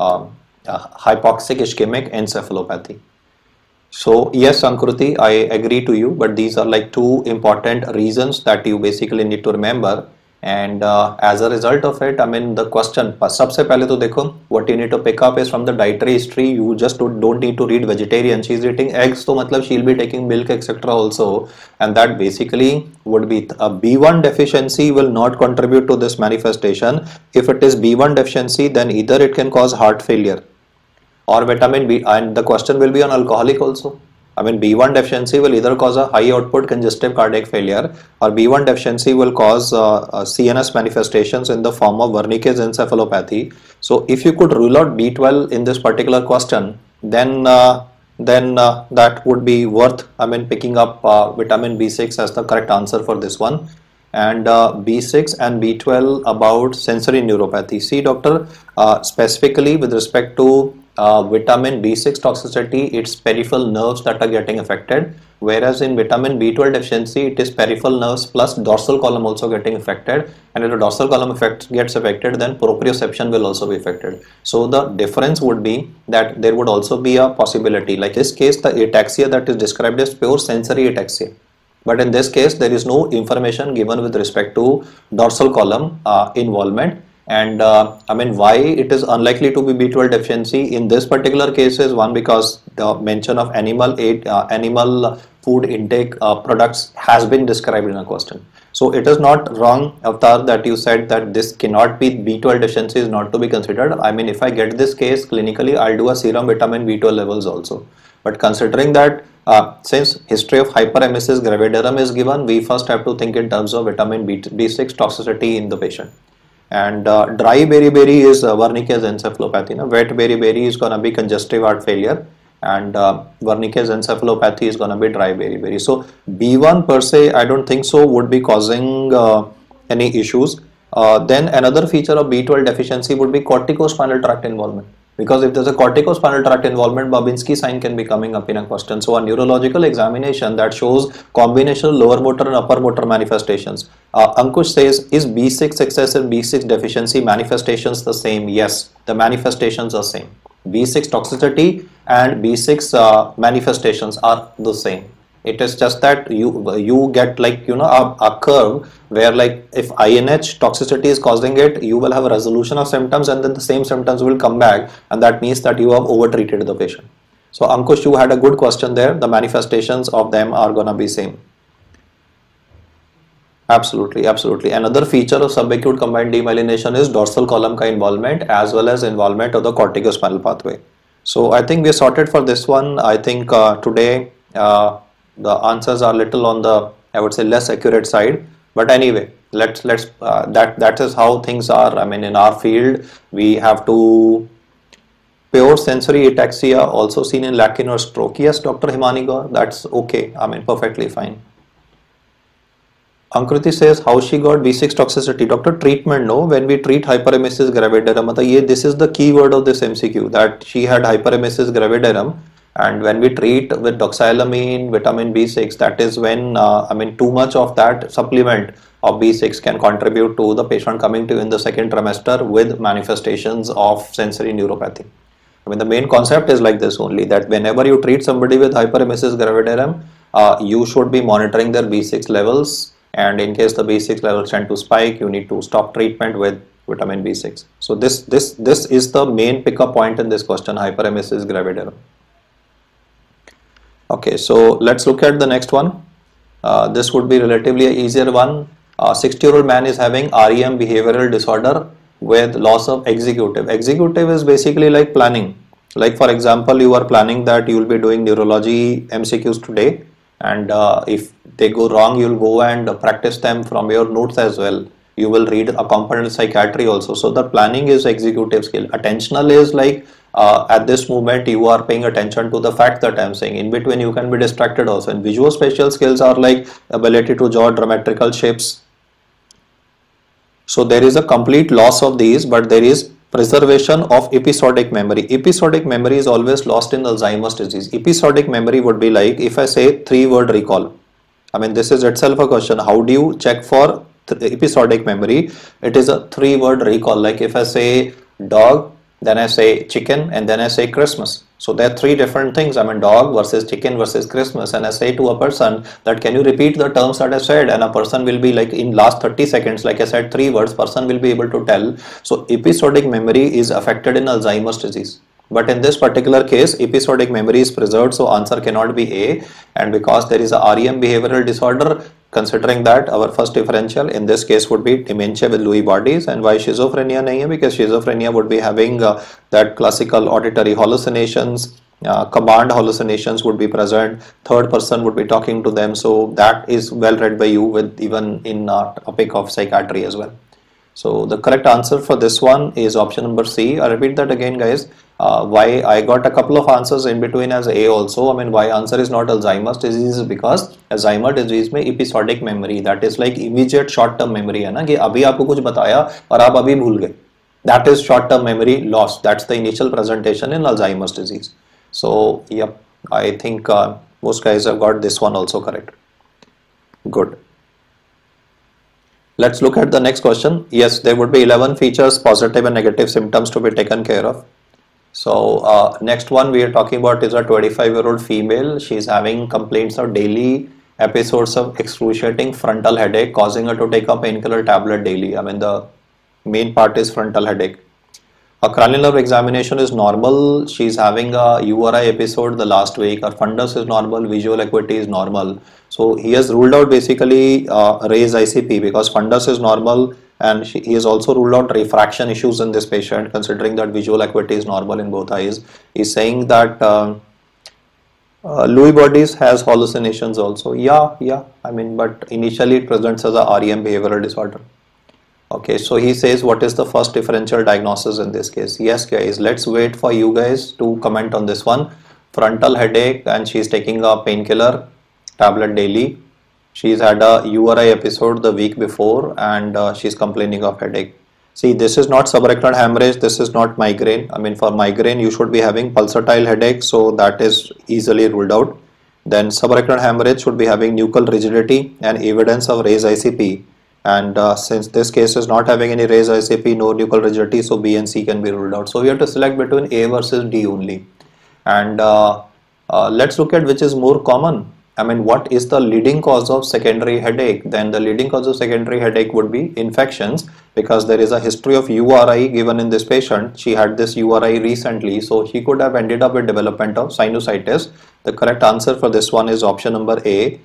hypoxic ischemic encephalopathy. So yes, Sankruti, I agree to you, but these are like two important reasons that you basically need to remember. And as a result of it, I mean the question, सबसे पहले तो देखो, what you need to pick up is from the dietary history. You just don't need to read vegetarian. She's eating eggs, so मतलब she'll be taking milk, etc. also, and that basically would be a B1 deficiency will not contribute to this manifestation. If it is B1 deficiency, then either it can cause heart failure or vitamin B, and the question will be on alcoholic also. I mean B1 deficiency will either cause a high output congestive cardiac failure or B1 deficiency will cause CNS manifestations in the form of Wernicke's encephalopathy. So if you could rule out B12 in this particular question, then that would be worth, I mean, picking up vitamin B6 as the correct answer for this one. And B6 and B12 about sensory neuropathy. See doctor, specifically with respect to vitamin B6 toxicity, it's peripheral nerves that are getting affected, whereas in vitamin B12 deficiency, it is peripheral nerves plus dorsal column also getting affected, and if the dorsal column gets affected, then proprioception will also be affected. So the difference would be that there would also be a possibility, like this case, the ataxia that is described as pure sensory ataxia. But in this case, there is no information given with respect to dorsal column involvement. And I mean, why it is unlikely to be B12 deficiency in this particular case is one, because the mention of animal food intake products has been described in a question. So it is not wrong, Avatar, that you said that this cannot be B12 deficiency is not to be considered. I mean, if I get this case clinically, I'll do a serum vitamin B12 levels also. But considering that since history of hyperemesis gravidarum is given, we first have to think in terms of vitamin B6 toxicity in the patient. And dry beriberi is Wernicke's encephalopathy. Wet beriberi is going to be congestive heart failure, and Wernicke's encephalopathy is going to be dry beriberi. So B1 per se, I don't think so would be causing any issues. Then another feature of B12 deficiency would be corticospinal tract involvement. Because if there's a corticospinal tract involvement, Babinski sign can be coming up in a question. So a neurological examination that shows combination of lower motor and upper motor manifestations. Ankush says, is B6 excess and B6 deficiency manifestations the same? Yes, the manifestations are same. B6 toxicity and B6 manifestations are the same. It is just that you get like a curve where like if INH toxicity is causing it, you will have a resolution of symptoms and then the same symptoms will come back, and that means that you have over treated the patient. So Ankush, you had a good question there. The manifestations of them are gonna be same. Absolutely, absolutely. Another feature of subacute combined demyelination is dorsal column ka involvement as well as involvement of the corticospinal pathway. So I think we are sorted for this one. I think today the answers are little on the, I would say, less accurate side, but anyway, let's that is how things are. I mean, in our field we have to pure sensory ataxia also seen in Lakin or stroke. Yes, Dr. Himani Gaur, that's okay. I mean, perfectly fine. Ankriti says, how she got B6 toxicity? Doctor, treatment, no. When we treat hyperemesis gravidarum, this is the key word of this MCQ, that she had hyperemesis gravidarum, and when we treat with doxylamine, vitamin B6, that is when, too much of that supplement of B6 can contribute to the patient coming to you in the second trimester with manifestations of sensory neuropathy. I mean, the main concept is like this only, that whenever you treat somebody with hyperemesis gravidarum, you should be monitoring their B6 levels, and in case the B6 levels tend to spike, you need to stop treatment with vitamin B6. So this is the main pickup point in this question, hyperemesis gravidarum. Okay, so let's look at the next one. This would be relatively an easier one. A 60-year-old man is having REM behavioral disorder with loss of executive. Executive is basically like planning. Like for example, you are planning that you will be doing neurology MCQs today, and if they go wrong, you will go and practice them from your notes as well. You will read a component of psychiatry also. So the planning is executive skill. Attentional is like at this moment you are paying attention to the fact that I am saying. In between you can be distracted also. And visuospatial skills are like ability to draw geometrical shapes. So there is a complete loss of these, but there is preservation of episodic memory. Episodic memory is always lost in Alzheimer's disease. Episodic memory would be like, if I say 3-word recall. I mean, this is itself a question. How do you check for episodic memory? It is a 3-word recall. Like if I say dog, then I say chicken, and then I say Christmas. So there are 3 different things. I mean, dog versus chicken versus Christmas. And I say to a person that, can you repeat the terms that I said? And a person will be like, in last 30 seconds, like I said 3 words, person will be able to tell. So episodic memory is affected in Alzheimer's disease. But in this particular case, episodic memory is preserved, so answer cannot be A. And because there is a REM behavioral disorder, considering that, our first differential in this case would be dementia with Lewy bodies. And why schizophrenia nahi hai? Because schizophrenia would be having that classical auditory hallucinations, command hallucinations would be present, third person would be talking to them. So that is well read by you with even in topic of psychiatry as well. So the correct answer for this one is option number C. I'll repeat that again, guys. Why I got a couple of answers in between as A also. I mean, why answer is not Alzheimer's disease is because Alzheimer's disease में episodic memory, that is like immediate short term memory है ना, कि अभी आपको कुछ बताया और आप अभी भूल गए. That is short term memory loss. That's the initial presentation in Alzheimer's disease. So yep, I think most guys have got this one also correct. Good. Let's look at the next question. Yes, there would be 11 features, positive and negative symptoms to be taken care of. So next one we are talking about is a 25-year-old female. She is having complaints of daily episodes of excruciating frontal headache, causing her to take a painkiller tablet daily. I mean, the main part is frontal headache. Her cranial nerve examination is normal. She is having a URI episode the last week. Her fundus is normal. Visual acuity is normal. So he has ruled out basically raised ICP because fundus is normal, and he has also ruled out refraction issues in this patient, considering that visual acuity is normal in both eyes. He's saying that Lewy bodies has hallucinations also. Yeah. I mean, but initially it presents as a REM behavioral disorder. Okay, so he says, what is the first differential diagnosis in this case? Yes, guys, let's wait for you guys to comment on this one. Frontal headache, and she's taking a painkiller tablet daily. she's had a URI episode the week before, and she's complaining of headache. See, this is not subarachnoid hemorrhage, this is not migraine. I mean, for migraine you should be having pulsatile headache, so that is easily ruled out. Then subarachnoid hemorrhage should be having nuchal rigidity and evidence of raised ICP, and since this case is not having any raised ICP, no nuchal rigidity, so B and C can be ruled out. So we have to select between A versus D only. And let's look at which is more common. I mean, what is the leading cause of secondary headache? Then the leading cause of secondary headache would be infections, because there is a history of URI given in this patient. She had this URI recently, so she could have ended up with development of sinusitis. The correct answer for this one is option number A.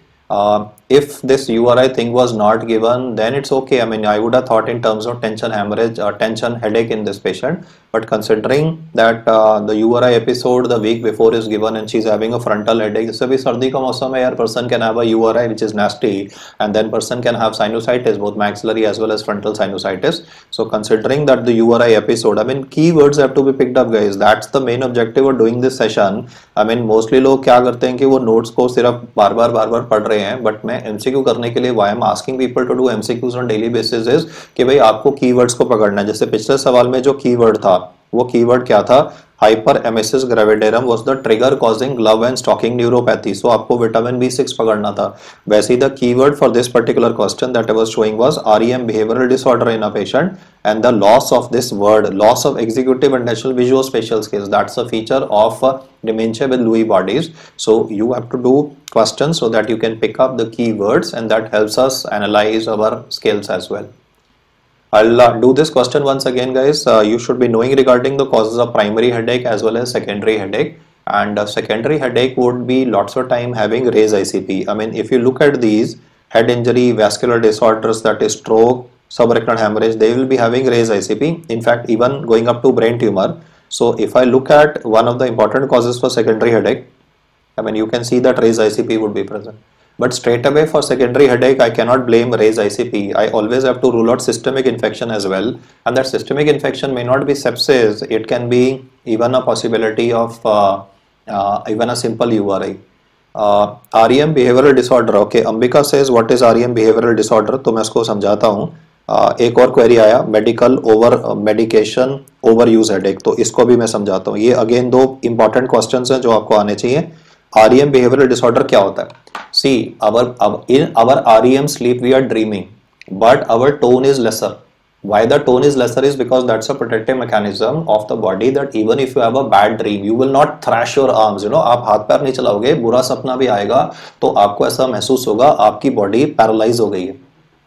If this URI thing was not given, then it's okay. I mean, I would have thought in terms of tension hemorrhage or tension headache in this patient, but considering that the URI episode the week before is given and she's having a frontal headache, so bhi sardi ka mausam hai yaar, person can have a URI which is nasty, and then person can have sinusitis, both maxillary as well as frontal sinusitis. So considering that the URI episode, I mean, keywords have to be picked up, guys. That's the main objective of doing this session. I mean, mostly लोग क्या करते हैं कि वो notes को सिर्फ बार बार पढ़ रहे हैं, but मैं MCQ करने के लिए why I'm asking people to do MCQs on daily basis is कि भाई आपको keywords को पकड़ना है. जैसे पिछले सवाल में जो keyword था, वो keyword क्या था? Hyperemesis gravidarum was the trigger causing glove and stocking neuropathy. So आपको vitamin B6 पकड़ना था. वैसे ही the keyword for this particular question that I was showing was REM behavioral disorder in a patient, and the loss of this word, loss of executive and natural visuospatial skills. That's a feature of dementia with Lewy bodies. So you have to do questions so that you can pick up the keywords, and that helps us analyze our skills as well. I'll do this question once again, guys. You should be knowing regarding the causes of primary headache as well as secondary headache. And secondary headache would be lots of time having raised ICP. I mean, if you look at these head injury, vascular disorders, that is stroke, subarachnoid hemorrhage, they will be having raised ICP. In fact, even going up to brain tumor. So if I look at one of the important causes for secondary headache, I mean, you can see that raised ICP would be present. But straight away for secondary headache, I cannot blame raised ICP. I always have to rule out systemic infection as well. And that systemic infection may not be sepsis. It can be even a possibility of even a simple URI. REM behavioral disorder. Okay, Ambika says what is REM behavioral disorder? तो मैं इसको समझाता हूँ. एक और query आया, medical over medication over use headache, तो इसको भी मैं समझाता हूँ. ये अगेन दो इंपॉर्टेंट क्वेश्चंस हैं जो आपको आने चाहिए. REM behavioral disorder क्या होता है? See, in our REM sleep we are dreaming, but our tone is lesser. Why the tone is lesser is because that's a protective mechanism of the body, that even if you have a bad dream, you will not thrash your arms. You know, आप हाथ पैर नहीं चलाओगे, बुरा सपना भी आएगा तो आपको ऐसा महसूस होगा आपकी बॉडी पैरालाइज हो गई है.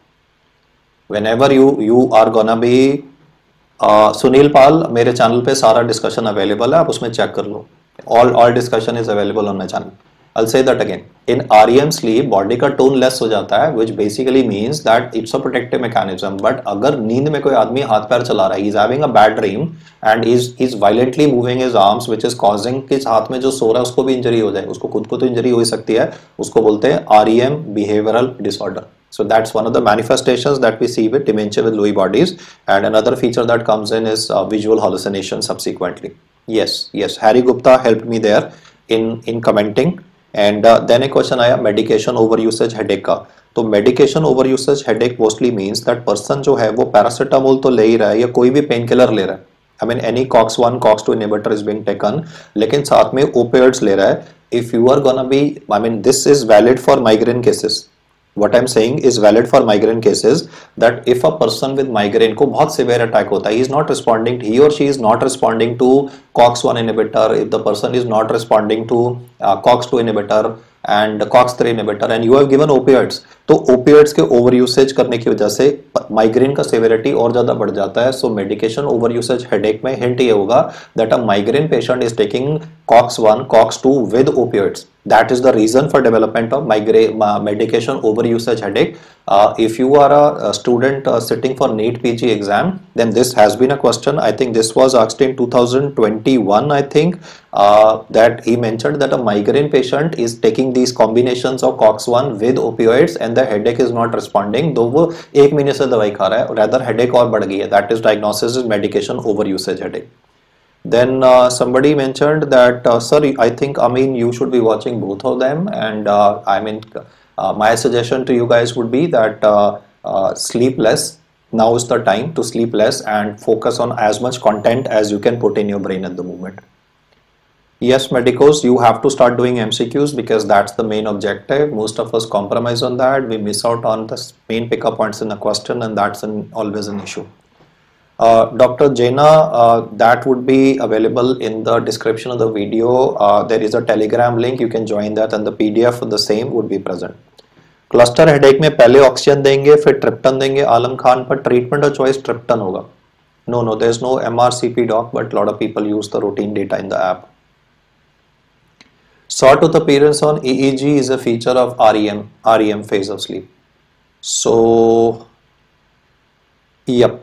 Whenever you are gonna be Sunil पाल, मेरे चैनल पे सारा डिस्कशन अवेलेबल है, आप उसमें चेक कर लो. All discussion is available on my channel. I'll say that again. In REM sleep, body का tone less हो जाता है, which basically means that it's a protective mechanism. But अगर नींद में कोई आदमी हाथ पैर चला रहा है, he's having a bad dream and he's violently moving his arms, which is causing कि हाथ में जो सो रहा है उसको भी इंजरी हो जाए. उसको खुद को तो इंजरी हो ही सकती है, उसको बोलते हैं REM behavioral disorder. So that's one of the manifestations that we see with dementia with Lewy bodies. And another feature that comes in is visual hallucination subsequently. Yes, Harry Gupta helped me there in commenting. And then a question आया medication over usage headache का. तो medication over usage headache mostly means that person जो है वो paracetamol तो ले ही रहा है या कोई भी painkiller ले रहा है. I mean any COX-1, COX-2 inhibitor is being taken, लेकिन साथ में opioids ले रहा है. If you are gonna be, I mean this is valid for migraine cases. What I'm saying is valid for migraine cases, that if a person with migraine को बहुत severe attack होता है, he is not responding, he or she is not responding to COX-1 inhibitor, if the person is not responding to COX-2 inhibitor and COX-3 inhibitor and you have given opioids, तो opioids के over usage करने की वजह से migraine का severity और ज़्यादा बढ़ जाता है. So medication over usage headache में hint ये होगा that a migraine patient is taking COX-1, COX-2 with opioids. That is the reason for development of migraine medication over usage headache. If you are a student sitting for NEET PG exam, then this has been a question. I think this was asked in 2021. I think that he mentioned that a migraine patient is taking these combinations of COX-1 with opioids and the headache is not responding. though वो एक महीने से दवाई खा रहा है, rather headache और बढ़ गई है. That is diagnosis is medication over usage headache. Then somebody mentioned that sir, I think you should be watching both of them, and I mean My suggestion to you guys would be that sleep less. Now is the time to sleep less and focus on as much content as you can put in your brain at the moment. Yes, medicos, you have to start doing MCQs because that's the main objective. Most of us compromise on that. We miss out on the main pickup points in a question, and that's always an issue. Dr. Jaina, that would be available in the description of the video. There is a Telegram link, you can join that, and the PDF of the same would be present. Cluster headache में पहले oxygen देंगे फिर triptan देंगे आलम खान, पर treatment of choice triptan होगा. No, there is no MRCP doc, but a lot of people use the routine data in the app. Sawtooth appearance on EEG is a feature of REM phase of sleep. So, yep.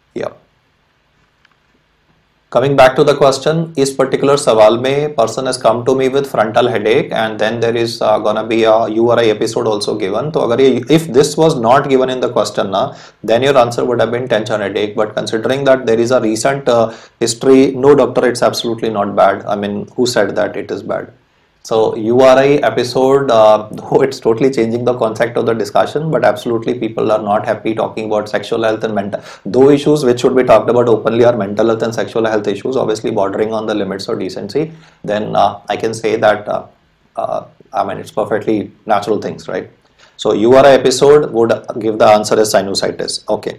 Coming back to the question, इस particular सवाल में person has come to me with frontal headache and then there is gonna be a URI episode also given. तो अगर ये if this was not given in the question ना, then your answer would have been tension headache. But considering that there is a recent history, no doctor, it's absolutely not bad. I mean, who said that it is bad? So URI episode, though it's totally changing the concept of the discussion, but absolutely people are not happy talking about sexual health and mental. Though issues which should be talked about openly are mental health and sexual health issues, obviously bordering on the limits of decency, then I can say that, I mean, it's perfectly natural things, right? So URI episode would give the answer as sinusitis. Okay.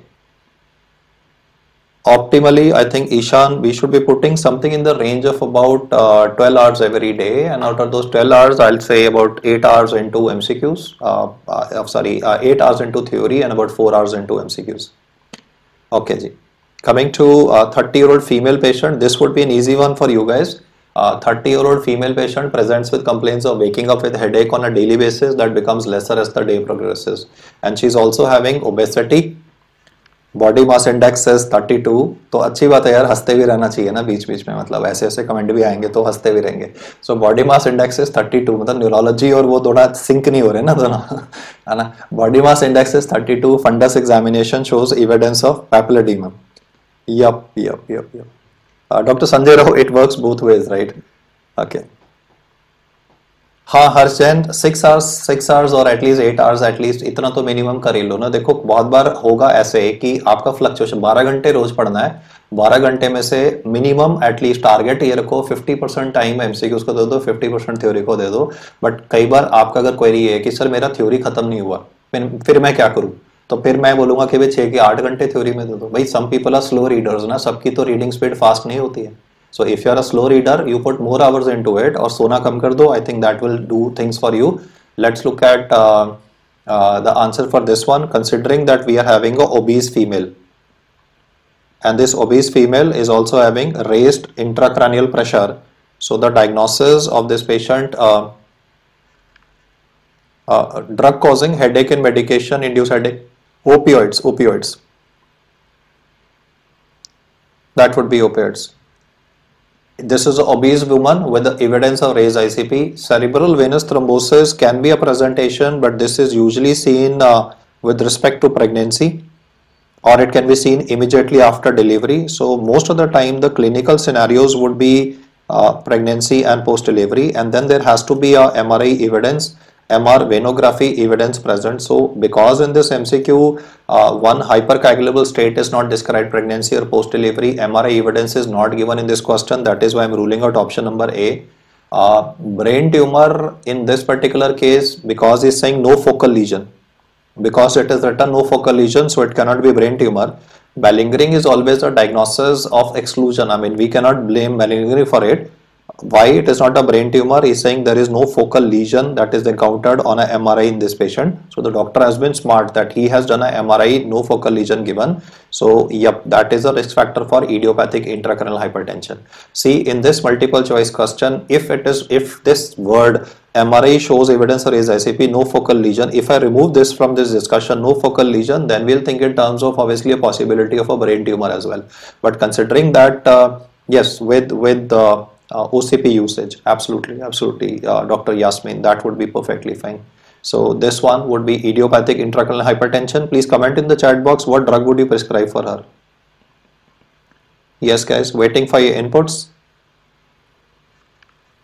Optimally, I think Ishan, we should be putting something in the range of about 12 hours every day, and out of those 12 hours, I'll say about 8 hours into MCQs, 8 hours into theory and about 4 hours into MCQs. Okay, ji. Coming to 30-year-old female patient, this would be an easy one for you guys. 30-year-old female patient presents with complaints of waking up with headache on a daily basis that becomes lesser as the day progresses. And she's also having obesity. Body mass index है 32, तो अच्छी बात है यार, हंसते भी रहना चाहिए ना बीच बीच में, मतलब ऐसे ऐसे कमेंट भी आएंगे तो हंसते भी रहेंगे. So body mass index is 32, मतलब न्यूरोलॉजी और वो दोनों सिंक नहीं हो रहे ना दोनों, है ना. Body mass index is 32, fundus examination shows evidence of papilloedema. Yup. Doctor Sanjay Rao, it works both ways, right? Okay. हाँ हर्षन, 6 hours और एटलीस्ट 8 hours एटलीस्ट इतना तो मिनिमम कर ही लो ना. देखो बहुत बार होगा ऐसे कि आपका फ्लक्चुएशन 12 घंटे रोज पढ़ना है, 12 घंटे में से मिनिमम एटलीस्ट टारगेट ये रखो 50% टाइम एमसीक्यूज को दे दो, 50% थ्योरी को दे दो. बट कई बार आपका अगर क्वेरी है कि सर मेरा थ्योरी खत्म नहीं हुआ, फिर मैं क्या करूं, तो फिर मैं बोलूंगा कि भाई 6 के 8 घंटे थ्योरी में दे दो. भाई some people are slow readers ना, सबकी तो रीडिंग स्पीड फास्ट नहीं होती है. So if you are a slow reader, you put more hours into it, और सोना कम कर दो. I think that will do things for you. Let's look at the answer for this one. Considering that we are having a obese female, and this obese female is also having raised intracranial pressure. So the diagnosis of this patient, drug causing headache and medication induced headache, opioids. That would be opioids. This is an obese woman with the evidence of raised ICP. Cerebral venous thrombosis can be a presentation, but this is usually seen with respect to pregnancy, or it can be seen immediately after delivery. So most of the time the clinical scenarios would be pregnancy and post delivery, and then there has to be a MRI evidence, MR venography evidence present. So because in this MCQ one hypercoagulable state is not described, pregnancy or post delivery, MRI evidence is not given in this question. That is why I am ruling out option number A. Brain tumor in this particular case, because he is saying no focal lesion, because it is written no focal lesion, so it cannot be brain tumor. Malingering is always a diagnosis of exclusion. I mean, we cannot blame malingering for it. Why it is not a brain tumor? He is saying there is no focal lesion that is encountered on a MRI in this patient. So the doctor has been smart that he has done a MRI, no focal lesion given. So yep, that is a risk factor for idiopathic intracranial hypertension. See, in this multiple choice question, if this word MRI shows evidence of raised ICP, no focal lesion, if I remove this from this discussion, no focal lesion, then we'll think in terms of obviously a possibility of a brain tumor as well. But considering that, yes, with OCP usage, absolutely, Dr. Yasmin, that would be perfectly fine. So this one would be idiopathic intracranial hypertension. Please comment in the chat box what drug would you prescribe for her. Yes guys, waiting for your inputs.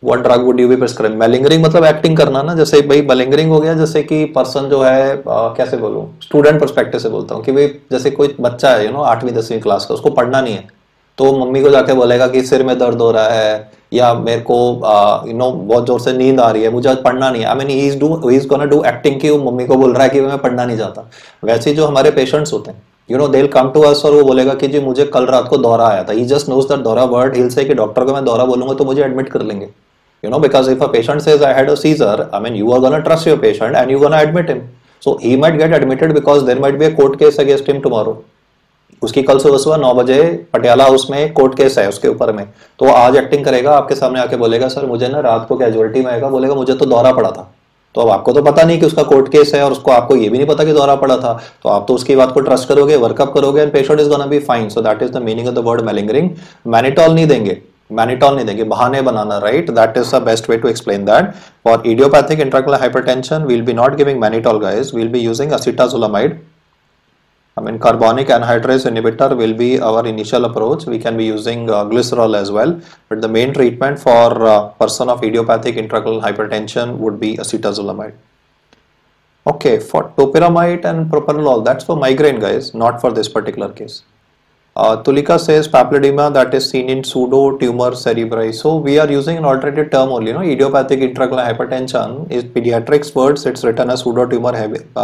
What drug would you be prescribe? Malingering मतलब acting करना ना, जैसे भाई मेलिंगरिंग हो गया जैसे कि person जो है कैसे बोलूं, स्टूडेंट पर्सपेक्टिव से बोलता हूँ कि भाई जैसे कोई बच्चा है 8वीं 10वीं क्लास का, उसको पढ़ना नहीं है, तो मम्मी को जाके बोलेगा कि सिर में दर्द हो रहा है या मेरे को बहुत जोर से नींद आ रही है, मुझे आज पढ़ना नहीं है। I mean he is gonna do acting कि वो मम्मी को बोल रहा है कि मैं पढ़ना नहीं चाहता। वैसे ही जो हमारे पेशेंट्स होते हैं, they will come to us और वो बोलेगा कि जी मुझे कल रात को दौरा आया था। ही जस्ट नोज दैट दौरा वर्ड, ही विल से कि डॉक्टर को मैं दौरा बोलूंगा तो मुझे एडमिट कर लेंगे। Because if a patient says I had a seizure, I mean, you are gonna trust your patient and you're gonna admit him. So he might get admitted because there might be a court case against him tomorrow. उसकी कल सुबह 9 बजे Patiala house में court case है उसके ऊपर में, तो वो आज एक्टिंग करेगा, आपके सामने आके बोलेगा सर मुझे ना रात को कैजुअलिटी में आएगा, बोलेगा मुझे तो दौरा पड़ा था। तो अब आपको तो पता नहीं कि उसका कोर्ट केस है और उसको आपको ये भी नहीं पता कि दौरा पड़ा था, तो आप तो उसकी बात को ट्रस्ट करोगे, वर्कअप करोगे and patient is gonna be fine. So that is the meaning of the word malingering. Mannitol नहीं देंगे, मैनिटॉल नहीं देंगे, बहाने बनाना, right? That is the best way to explain that. For idiopathic intraocular hypertension we will be not giving mannitol guys, we will be using acetazolamide. I mean, carbonic anhydrase inhibitor will be our initial approach. We can be using glycerol as well, but the main treatment for person of idiopathic intracranial hypertension would be acetazolamide. Okay, for topiramate and propranolol, that's for migraine guys, not for this particular case. Tulika says papilledema that is seen in pseudo tumor cerebri. So we are using an alternative term only. Idiopathic intracranial hypertension is pediatrics words. It's written as pseudo tumor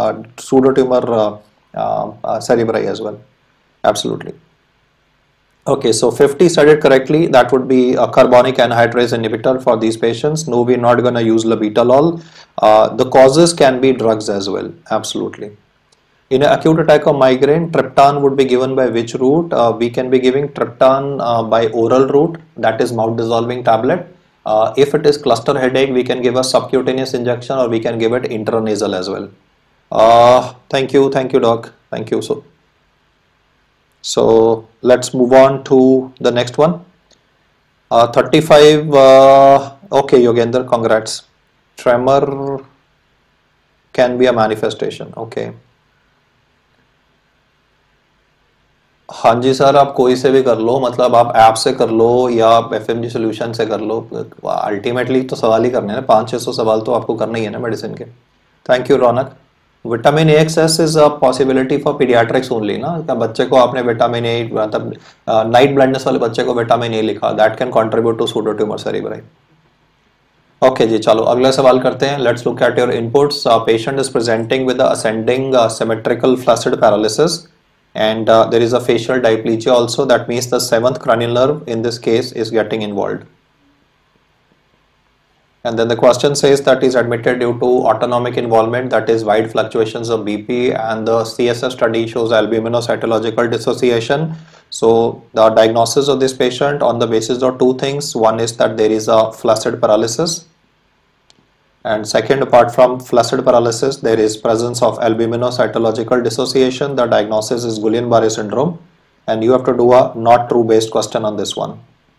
cerebri as well. Absolutely. Okay, so 50 studied correctly. That would be a carbonic anhydrase inhibitor for these patients. No, we're not going to use labetalol. The causes can be drugs as well. Absolutely. In an acute attack of migraine, triptan would be given by which route? We can be giving triptan by oral route, that is mouth dissolving tablet. If it is cluster headache, we can give a subcutaneous injection or we can give it intranasal as well. Thank you doc, thank you. So let's move on to the next one. 35 okay Yogendra, congrats. Tremor can be a manifestation. Okay, हाँ जी sir, आप कोई से भी कर लो, मतलब आप app से कर लो या आप FMG सोल्यूशन से कर लो, अल्टीमेटली तो सवाल ही करने हैं, 500-600 सवाल तो आपको करना ही है ना मेडिसिन के। Thank you Raunak. Vitamin A excess is a possibility for paediatrics only ना, बच्चे को आपने विटामिन ए, मतलब नाइट ब्लाइंडनेस वाले बच्चे को विटामिन ए लिखा, that can contribute to pseudo tumour cerebri. Okay ji, चलो अगला सवाल करते हैं। Let's look at your inputs. Patient is presenting with ascending symmetrical flaccid paralysis and there is a facial diplegia also. That means the 7th cranial nerve in this case is getting involved. And then the question says that is admitted due to autonomic involvement, that is wide fluctuations of BP, and the CSF study shows albuminocytological dissociation. So the diagnosis of this patient on the basis of two things. One is that there is a flaccid paralysis, and second, apart from flaccid paralysis, there is presence of albuminocytological dissociation. The diagnosis is Guillain-Barré syndrome, and you have to do a not true based question on this one.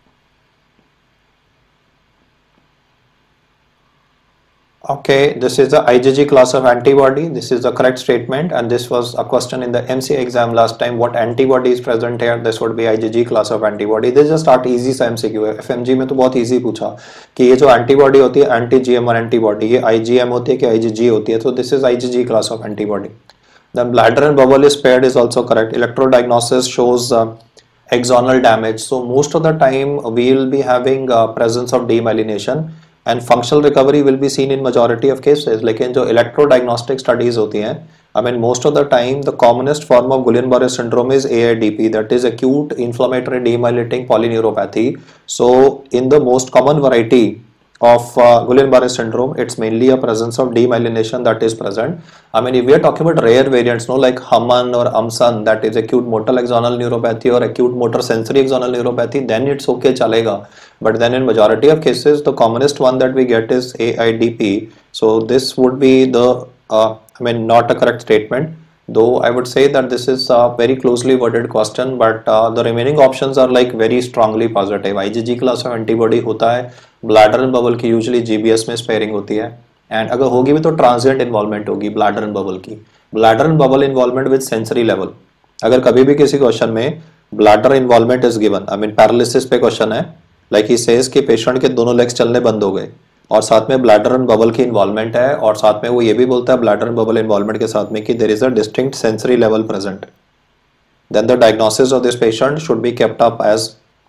Okay, this is the IgG class of antibody. This is the correct statement, and this was a question in the MC exam last time. What antibody is present here? This would be IgG class of antibody. This is start easy सा MCQ है। FMG में तो बहुत easy पूछा कि ये जो antibody होती है anti-GM antibody, ये IgM होती है कि IgG होती है, तो this is IgG class of antibody. Then bladder and bowel is paired is also correct. Electrodiagnosis shows axonal damage. So most of the time we will be having presence of demyelination. And functional recovery will be seen in majority of cases. लेकिन जो electrodiagnostic studies होती हैं, I mean most of the time the commonest form of Guillain-Barré syndrome is AIDP, that is acute inflammatory demyelinating polyneuropathy. So in the most common variety of Guillain-Barré syndrome, it's mainly a presence of demyelination that is present. I mean if we are talking about rare variants, no, like Haman or Amsan, that is acute motor axonal neuropathy or acute motor sensory axonal neuropathy, then it's okay, chalega. But then in majority of cases, the commonest one that we get is AIDP. So this would be the, I mean not a correct statement. Though I would say that this is a very closely worded question, but the remaining options are like very strongly positive. IgG class of antibody होता है, bladder and bowel की usually GBS में sparing होती है, and अगर होगी भी तो transient involvement होगी bladder and bowel की. Bladder and bowel involvement with sensory level. अगर कभी भी किसी क्वेश्चन में bladder involvement is given, I mean paralysis पे क्वेश्चन है, लाइक ही सेज कि पेशेंट के दोनों लेग्स चलने बंद हो गए और साथ में ब्लैडर एंड बबल की इन्वॉल्वमेंट है और साथ में वो ये भी बोलता है ब्लैडर एंड बबल इन्वॉल्वमेंट के साथ में कि there is a distinct sensory level present, then the diagnosis of this patient should be kept up as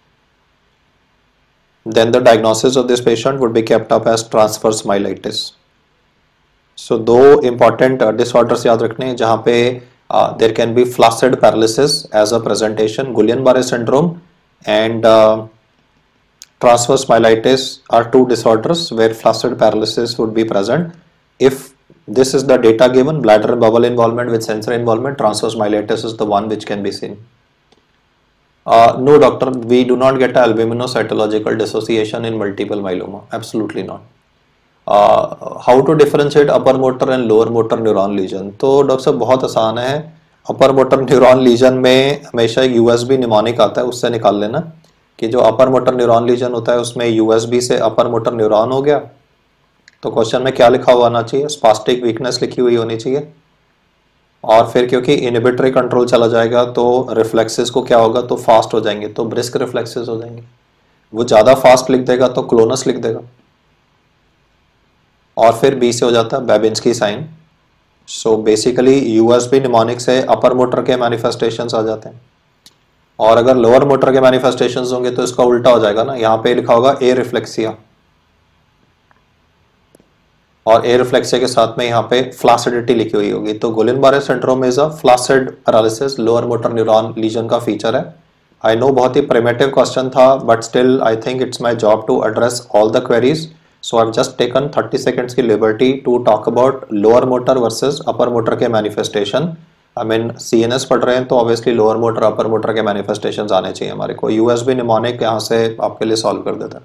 would be kept up as transverse myelitis. So दो important disorders याद रखने हैं जहाँ पे there can be flaccid paralysis as a presentation, Guillain-Barré syndrome and transverse myelitis are two disorders where flaccid paralysis would be present. If this is the data given, bladder and bowel involvement with sensory involvement, transverse myelitis is the one which can be seen. No doctor, we do not get albuminocytological dissociation in multiple myeloma, absolutely not. How to differentiate upper motor and lower motor neuron lesion? तो doctor साहब बहुत आसान है, अपर motor neuron lesion में हमेशा USB mnemonic आता है, उससे निकाल लेना कि जो अपर मोटर न्यूरॉन लीजन होता है उसमें यूएसबी से अपर मोटर न्यूरॉन हो गया, तो क्वेश्चन में क्या लिखा हुआ आना चाहिए, स्पास्टिक वीकनेस लिखी हुई होनी चाहिए, और फिर क्योंकि इनहिबिटरी कंट्रोल चला जाएगा तो रिफ्लेक्सेस को क्या होगा, तो फास्ट हो जाएंगे, तो ब्रिस्क रिफ्लेक्सेस हो जाएंगे। वो ज़्यादा फास्ट लिख देगा तो क्लोनस लिख देगा, और फिर बी से हो जाता है Babinski sign. So basically USB mnemonic से अपर मोटर के मैनिफेस्टेशंस आ जाते हैं, और अगर लोअर मोटर के मैनिफेस्टेशंस होंगे तो इसका उल्टा हो जाएगा ना, यहाँ पे लिखा होगा ए रिफ्लेक्सिया, और ए रिफ्लेक्सिया के साथ में यहाँ पे फ्लासिडिटी लिखी हुई होगी। तो Guillain Barre syndrome is a flaccid paralysis, lower motor neuron lesion का फीचर है। आई नो बहुत ही प्रिमिटिव क्वेश्चन था, but still I think it's my job to address all the queries. So I have just taken 30 seconds की liberty to talk about lower motor versus upper motor के manifestation. I mean CNS पढ़ रहे हैं तो obviously lower motor upper motor के manifestation आने चाहिए हमारे को। यूएसबी निमोनिक यहाँ से आपके लिए सॉल्व कर देता है।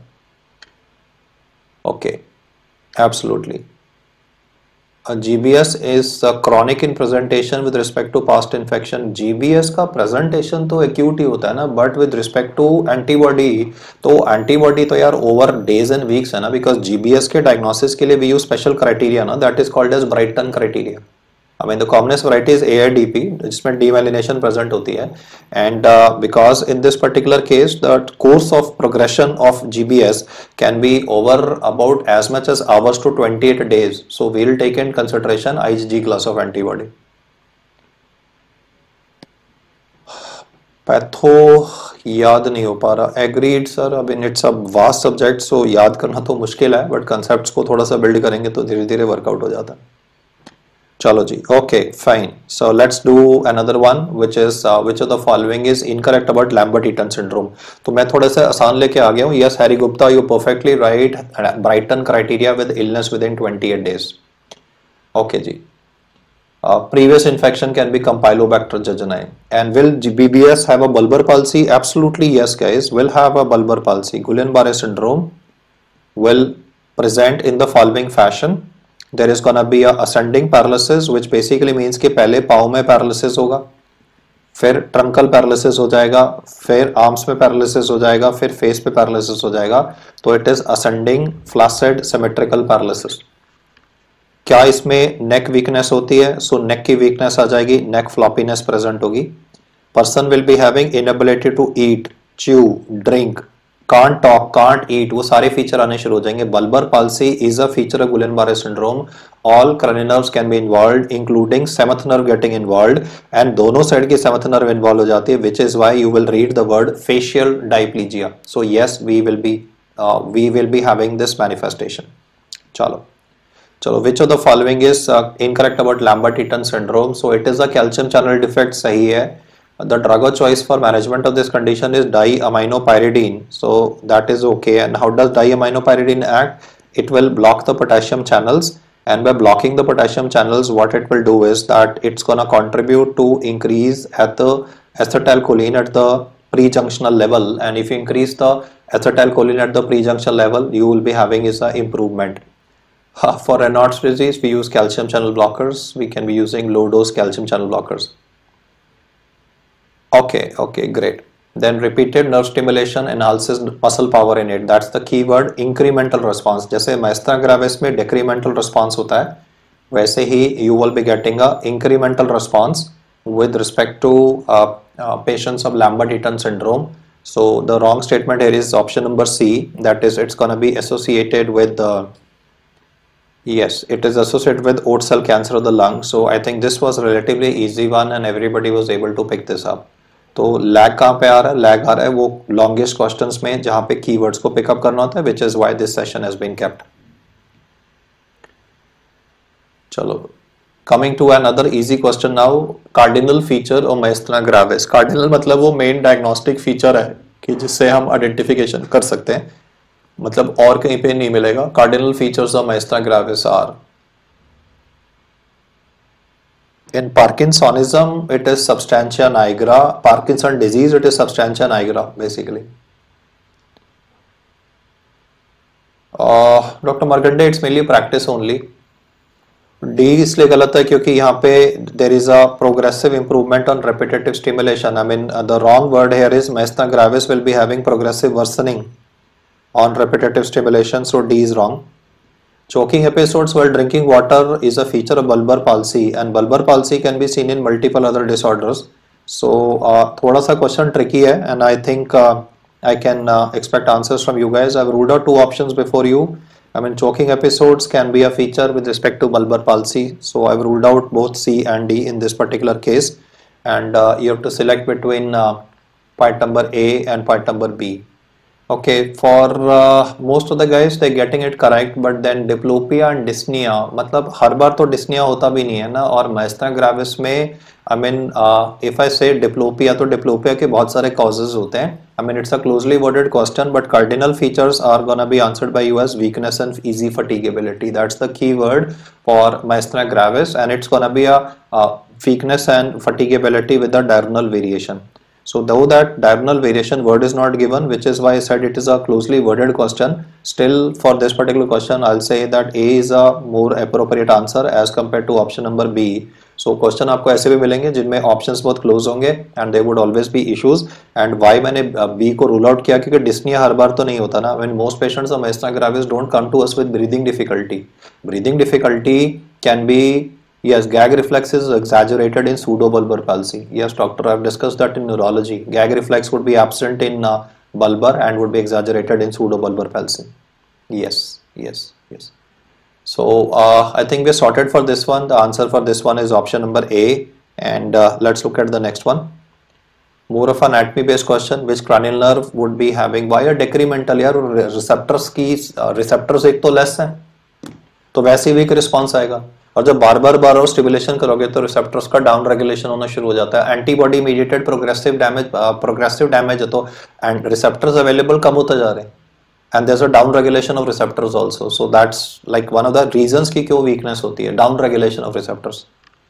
Okay, absolutely. A GBS is chronic in presentation with respect to past infection. GBS का presentation तो acute ही होता है ना, but with respect to antibody, तो antibody तो यार over days and weeks है ना, because GBS के diagnosis के लिए we use special criteria ना, that is called as Brighton criteria. I mean the commonest variety is AIDP जिसमें demyelination present होती है, and because in this particular case the course of progression of GBS can be over about as much as hours to 28 days, so we will take in consideration IgG class of antibody. Patho याद नहीं हो पा रहा, agreed sir. अब in it's a vast subject, so याद करना तो मुश्किल है, बट कंसेप्ट्स को थोड़ा सा बिल्ड करेंगे तो धीरे धीरे वर्कआउट हो जाता है। चलो ji, okay fine. So let's do another one which is which of the following is incorrect about Lambert Eaton syndrome. तो मैं थोड़ा सा आसान लेके आ गया हूँ। Yes Harry Gupta, you perfectly right, Brighton criteria with illness with in 28 days. Okay ji, previous infection can be Campylobacter jejuni. And will BBS have a bulbar palsy? Absolutely yes guys, will have a bulbar palsy. Guillain-Barré syndrome will present in the following fashion. There is gonna be a ascending paralysis which basically means कि पहले पाँव में paralysis होगा, फिर truncal paralysis हो जाएगा, फिर arms में पैरालिसिस हो जाएगा, फिर फेस पे पैरालिसिस हो जाएगा। तो it is ascending flaccid symmetrical paralysis. क्या इसमें नेक वीकनेस होती है? सो नेक की वीकनेस आ जाएगी, नेक फ्लॉपीनेस प्रेजेंट होगी। Person will be having inability to eat, chew, drink, can't talk, can't eat, वो सारे फीचर आने शुरू हो जाएंगे। Bulbar palsy is a feature of Guillain Barre syndrome. All cranial nerves can be involved including seventh nerve getting involved, and दोनों side की seventh nerve involve हो जाती है, which is why you will read the word facial diplegia. So yes, we will be having this manifestation. चलो which of the following is incorrect about Lambert-Eaton syndrome? So it is a calcium channel defect, सही है। The drug of choice for management of this condition is diaminopyridine, so that is okay. And how does diaminopyridine act? It will block the potassium channels, and by blocking the potassium channels what it will do is that it's gonna contribute to increase at the acetylcholine at the pre-junctional level, and if you increase the acetylcholine at the pre-junctional level you will be having is a improvement. For Raynaud's disease we use calcium channel blockers. We can be using low dose calcium channel blockers. Okay, great. Then repeated nerve stimulation enhances muscle power in it. That's the keyword, incremental response. जैसे myasthenia gravis में decremental response होता है, वैसे ही you will be getting a incremental response with respect to patients of Lambert-Eaton syndrome. So the wrong statement here is option number C, that is it's going to be associated with yes, it is associated with oat cell cancer of the lung. So I think this was relatively easy one and everybody was able to pick this up. तो leg कहाँ पे आ रहा है? Lag आ रहा है वो longest questions में जहाँ पे कीवर्ड्स को पिकअप करना होता है, which is why this session has been kept. चलो, coming to another easy question now, cardinal feature of myasthenia gravis. Cardinal मतलब वो मेन डायग्नोस्टिक फीचर है कि जिससे हम आइडेंटिफिकेशन कर सकते हैं, मतलब और कहीं पे नहीं मिलेगा. Cardinal features of myasthenia gravis are in Parkinsonism it is substantia nigra. Parkinson disease it is substantia nigra basically. Dr. Markande, it's mainly practice only. D इसलिए गलत है क्योंकि यहाँ पे there is a progressive improvement on repetitive stimulation. I mean the wrong word here is myasthenia gravis will be having progressive worsening on repetitive stimulation, so D is wrong. Choking episodes while drinking water is a feature of bulbar palsy and bulbar palsy can be seen in multiple other disorders. So थोड़ा सा question tricky है and I think I can expect answers from you guys. I've ruled out two options before you. I mean choking episodes can be a feature with respect to bulbar palsy. So I've ruled out both C and D in this particular case and you have to select between point number A and point number B. Okay, for most of the guys they getting it correct, but then diplopia and dyspnea, मतलब हर बार तो dyspnea होता भी नहीं है ना. और myasthenia gravis में I mean if I say diplopia तो diplopia के बहुत सारे causes होते हैं. I mean it's a closely worded question, but cardinal features are gonna be answered by you as weakness and easy fatigability. That's the key word for myasthenia gravis and it's gonna be a weakness and fatigability with a diurnal variation. So though that diurnal variation word is not given, which is why I said it is a closely worded question, still for this particular question I'll say that A is a more appropriate answer as compared to option number B. So question आपको ऐसे भी मिलेंगे जिनमें options बहुत close होंगे and there would always be issues. And why मैंने B को rule out किया क्योंकि dyspnea हर बार तो नहीं होता ना. When most patients of myasthenia gravis don't come to us with breathing difficulty. Breathing difficulty can be, yes, gag reflex is exaggerated in pseudobulbar palsy. Yes, doctor, I've discussed that in neurology. Gag reflex would be absent in bulbar and would be exaggerated in pseudobulbar palsy. Yes, yes, yes. So I think we're sorted for this one. The answer for this one is option number A. And let's look at the next one. More of an anatomy based question. Which cranial nerve would be having why a decremental? यार receptors की receptors एक तो less है तो वैसे ही weak response आएगा. और जब बार बार स्टिमुलेशन करोगे तो रिसेप्टर्स का डाउन रेगुलेशन होना शुरू हो जाता है. एंटीबॉडी मीडिएटेड प्रोग्रेसिव डैमेज है तो रिसेप्टर्स अवेलेबल कम होते जा रहे हैं and there is a down regulation of receptors also. So that's like one of the reasons की क्यों वीकनेस होती है, down regulation of receptors.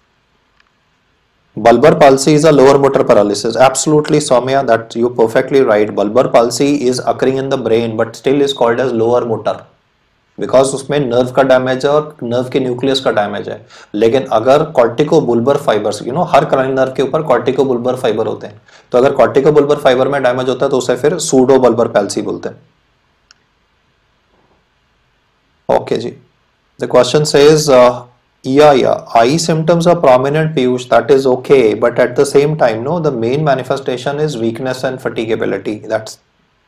Bulbar palsy is a lower motor paralysis. Absolutely, Soumya, that you perfectly right. Bulbar palsy is occurring in the brain but still is called as lower motor. Because उसमें nerve का damage है और nerve के nucleus का damage है. लेकिन अगर corticobulbar fibres, you know हर क्रैनियल नर्व के ऊपर कॉर्टिकोबुल्बर फाइबर होते हैं, तो अगर कॉर्टिकोबुल्बर फाइबर में डैमेज होता है तो उसे फिर सूडोबल्बर पैल्सी बोलते हैं. Okay ji, the question says eye symptoms are prominent Piyush, that is okay, but at the same time no the main manifestation is weakness and fatiguability. That's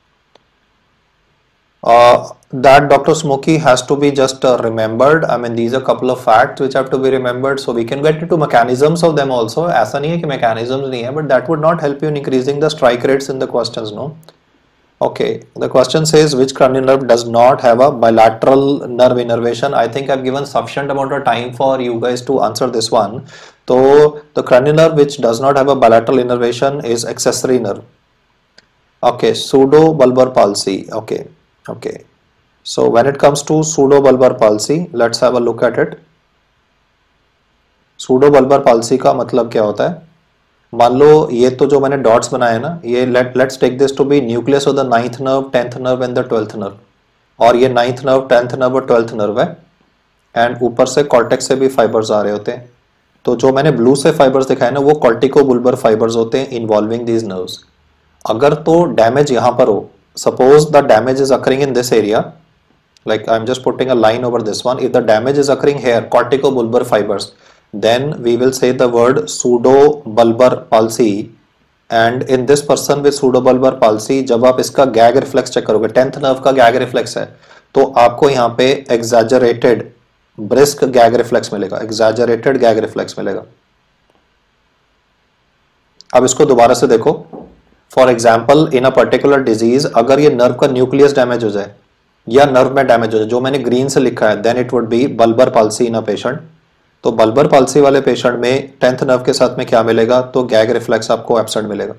that Dr. Smoky has to be just remembered. I mean these are a couple of facts which have to be remembered, so we can get into mechanisms of them also. ऐसा नहीं है कि mechanisms नहीं है, but that would not help you in increasing the strike rates in the questions, no? Okay, the question says which cranial nerve does not have a bilateral nerve innervation. I think I've given sufficient amount of time for you guys to answer this one. So the cranial nerve which does not have a bilateral innervation is accessory nerve. Okay, pseudobulbar palsy. Okay, so when it comes to pseudobulbar palsy, let's have a look at it. Pseudobulbar palsy का मतलब क्या होता है? मान लो ये तो जो मैंने डॉट्स बनाए ना, ये let's take this to be nucleus of the 9th nerve, 10th nerve and the 12th nerve. और ये 9th nerve, 10th nerve और 12th nerve है एंड ऊपर से कॉर्टेक्स से भी फाइबर्स आ रहे होते हैं. तो जो मैंने ब्लू से फाइबर्स दिखाए ना वो कॉर्टिकोबुल्बर फाइबर्स होते हैं इन्वॉल्विंग दीज नर्व्स. अगर तो डैमेज यहाँ पर हो, suppose the damage is occurring in this area, like I'm just putting a line over this one. If the damage is occurring here, corticobulbar fibers, then we will say the word pseudobulbar palsy and in this person with pseudobulbar palsy, जब आप इसका gag reflex check करोगे, 10th nerve का gag reflex है, तो आपको यहाँ पे एग्जैजरेटेड ब्रिस्क गैग रिफ्लेक्स मिलेगा, एग्जैजरेटेड गैग रिफ्लेक्स मिलेगा। अब इसको दोबारा से देखो, for example in a particular disease, अगर ये नर्व का न्यूक्लियस डैमेज हो जाए या नर्व में डैमेज हो जाए, जो मैंने ग्रीन से लिखा है, then it would be bulbar palsy in a patient. तो बल्बर पाल्सी वाले पेशेंट में 10th नर्व के साथ में क्या मिलेगा, तो गैग रिफ्लेक्स आपको एब्सेंट मिलेगा।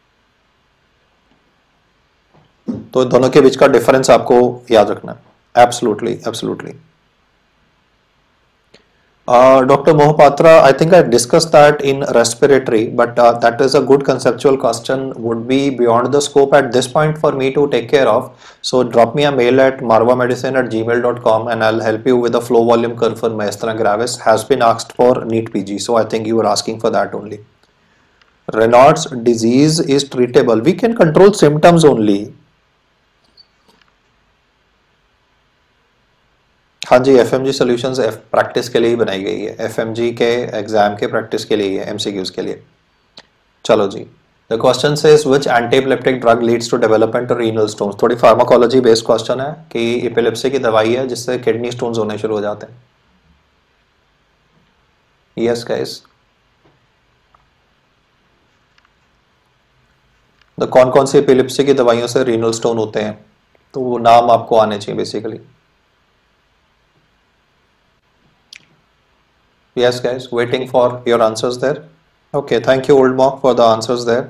तो दोनों के बीच का डिफरेंस आपको याद रखना है। Absolutely absolutely. Dr. Mohapatra, I think I discussed that in respiratory, but that is a good conceptual question, would be beyond the scope at this point for me to take care of. So drop me a mail at marvamedicine@gmail.com and I'll help you with the flow volume curve for myasthenia gravis. Has been asked for NEET PG, so I think you were asking for that only. Raynaud's disease is treatable. We can control symptoms only. हाँ जी, FMG solutions practice के लिए ही बनाई गई है, FMG के exam के practice के लिए है, MCQs के लिए। चलो जी, the question says which antiepileptic drug leads to development of renal stones. थोड़ी फार्माकोलॉजी बेस्ड क्वेश्चन है कि एपिलेप्सी की दवाई है जिससे किडनी स्टोन्स होने शुरू हो जाते हैं। यस गाइस, तो कौन कौन सी एपिलेप्सी की दवाइयों से रीनल स्टोन होते हैं, तो वो नाम आपको आने चाहिए basically. Yes guys, waiting for your answers there. Okay, thank you old mock for the answers there,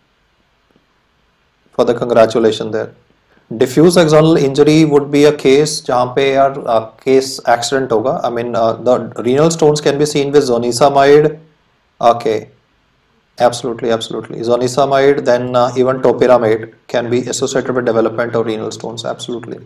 for the congratulations there. Diffuse axonal injury would be a case जहाँ पे यार case accident होगा. I mean the renal stones can be seen with zonisamide. Okay, absolutely absolutely. Zonisamide, then even topiramate can be associated with development of renal stones. Absolutely.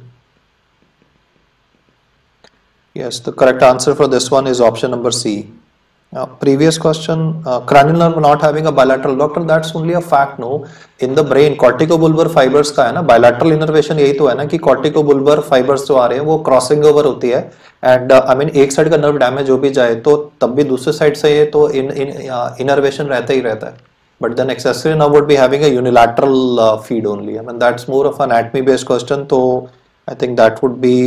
Yes, the correct answer for this one is option number C. Previous question, cranial nerve not having a bilateral, doctor, that's only a fact, no? In the brain, corticobulbar fibers का है ना, bilateral innervation यही तो है ना कि corticobulbar fibers जो आ रहे हैं वो crossing over होती है, and I mean एक साइड का nerve damage हो भी जाए तो तब भी दूसरे साइड से ये तो innervation रहता ही रहता है, but then accessory nerve would be having a unilateral feed only. I mean that's more of an anatomy based question, so I think that would be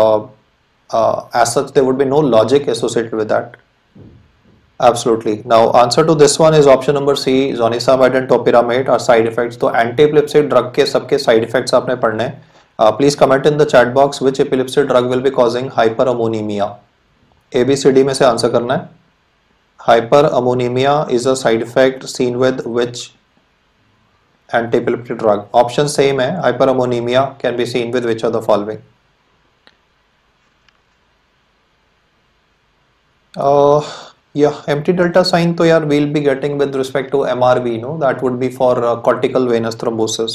as such there would be no logic associated with that. Absolutely. Now answer to this one is option number C. Zonisamide and topiramate are side effects. तो anti-epilepsy drug के सबके side effects आपने पढ़ने हैं. Please comment in the chat box which epilepsy drug will be causing hyperammonemia. ABCD में से answer करना है. Hyperammonemia is a side effect seen with which anti-epileptic drug? Option same है. Hyperammonemia can be seen with which of the following? Yeah, empty delta sign तो यार we'll be getting with respect to MRV, no? That would be for cortical venous thrombosis.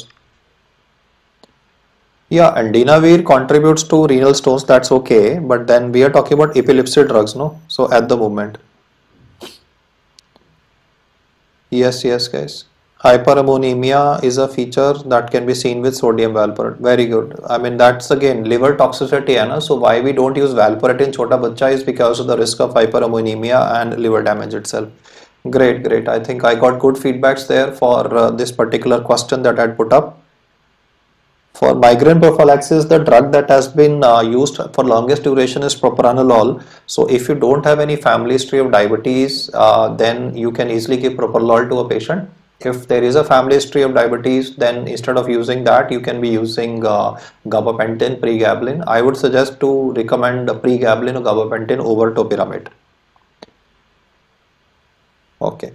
Yeah, andinavir contributes to renal stones, that's okay, but then we are talking about epilepsy drugs, no? So at the moment. Yes, yes guys. Hyperammonemia is a feature that can be seen with sodium valproate. Very good. I mean that's again liver toxicity है ना, so why we don't use valproate in छोटा बच्चा is because of the risk of hyperammonemia and liver damage itself. Great, great. I think I got good feedbacks there for this particular question that I had put up. For migraine prophylaxis, the drug that has been used for longest duration is propranolol. So if you don't have any family history of diabetes, then you can easily give propranolol to a patient. If there is a family history of diabetes, then instead of using that, you can be using gabapentin, pregabalin. I would suggest to recommend pregabalin or gabapentin over topiramate. Okay.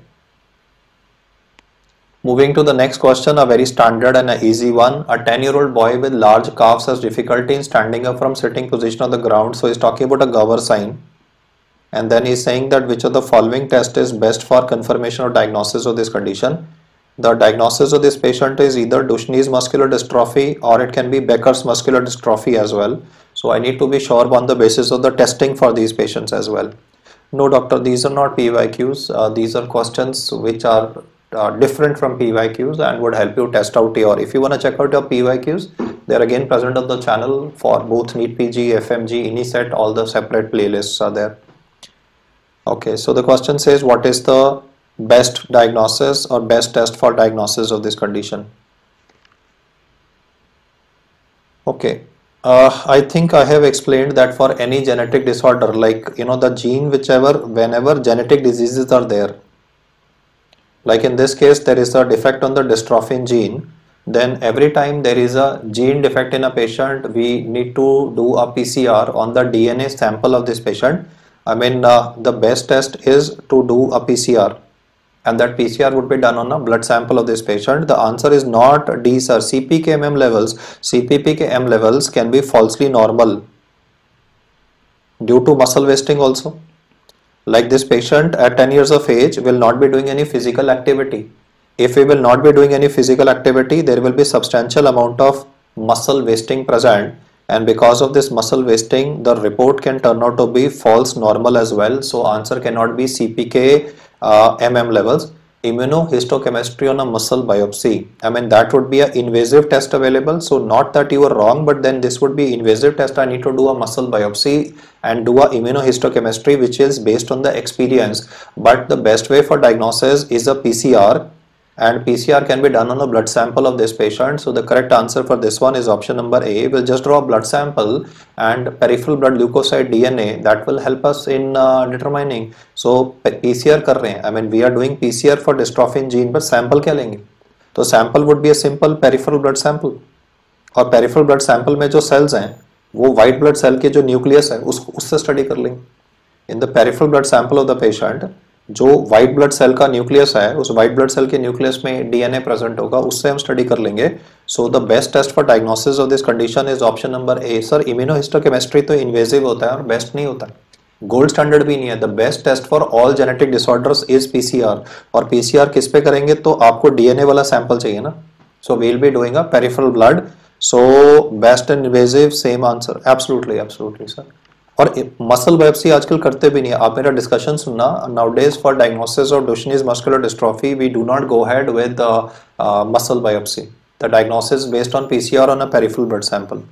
Moving to the next question, a very standard and an easy one. A 10-year-old boy with large calves has difficulty in standing up from sitting position on the ground. So he's talking about a Gower sign. And then he's saying that which of the following test is best for confirmation or diagnosis of this condition. The diagnosis of this patient is either Duchenne's muscular dystrophy or it can be Becker's muscular dystrophy as well. So I need to be sure on the basis of the testing for these patients as well. No doctor, these are not PYQs. These are questions which are different from PYQs and would help you test out your, if you want to check out your PYQs, they are again present on the channel for both NEET PG, FMG, INISET, all the separate playlists are there. Okay, so the question says what is the best diagnosis or best test for diagnosis of this condition? Okay, I think I have explained that for any genetic disorder, like the gene whenever genetic diseases are there, like in this case there is a defect on the dystrophin gene, then every time there is a gene defect in a patient, we need to do a PCR on the DNA sample of this patient. I mean, the best test is to do a PCR, and that PCR would be done on a blood sample of this patient. The answer is not D, sir. CPK-MM levels, CPPK-M levels can be falsely normal due to muscle wasting also. Like this patient at 10 years of age will not be doing any physical activity. If we will not be doing any physical activity, there will be substantial amount of muscle wasting present, and because of this muscle wasting, the report can turn out to be false normal as well. So answer cannot be CPK MM levels. Immunohistochemistry on a muscle biopsy, I mean, that would be an invasive test available. So not that you are wrong, but then this would be invasive test. I need to do a muscle biopsy and do a immunohistochemistry, which is based on the experience. But the best way for diagnosis is a PCR, and PCR can be done on a blood sample of this patient. So the correct answer for this one is option number A. We'll just draw a blood sample and peripheral blood leukocyte DNA, that will help us in determining. So PCR कर रहे हैं, I mean we are doing PCR for dystrophin gene, but sample क्या लेंगे? तो sample would be a simple peripheral blood sample, और peripheral blood sample में जो cells हैं वो white blood cell के जो nucleus है उससे study कर लेंगे. In the peripheral blood sample of the patient, जो व्हाइट ब्लड सेल का न्यूक्लियस है, उस व्हाइट ब्लड सेल के न्यूक्लियस में डीएनए प्रेजेंट होगा, उससे हम स्टडी कर लेंगे. So the best test for diagnosis of this condition is option number A. Sir immunohistochemistry तो इन्वेजिव होता है और बेस्ट नहीं होता, गोल्ड स्टैंडर्ड भी नहीं है. The best test for all genetic disorders is PCR. और पीसीआर किस पे करेंगे? तो आपको डीएनए वाला सैंपल चाहिए ना. So we will be doing a peripheral blood. So best and invasive, same answer. Absolutely absolutely sir. और मसल बायोप्सी आजकल करते भी नहीं है. आप मेरा डिस्कशन सुनना. Nowadays for diagnosis of Duchenne's muscular dystrophy we do not go head with muscle biopsy. The diagnosis based on PCR on a peripheral blood sample.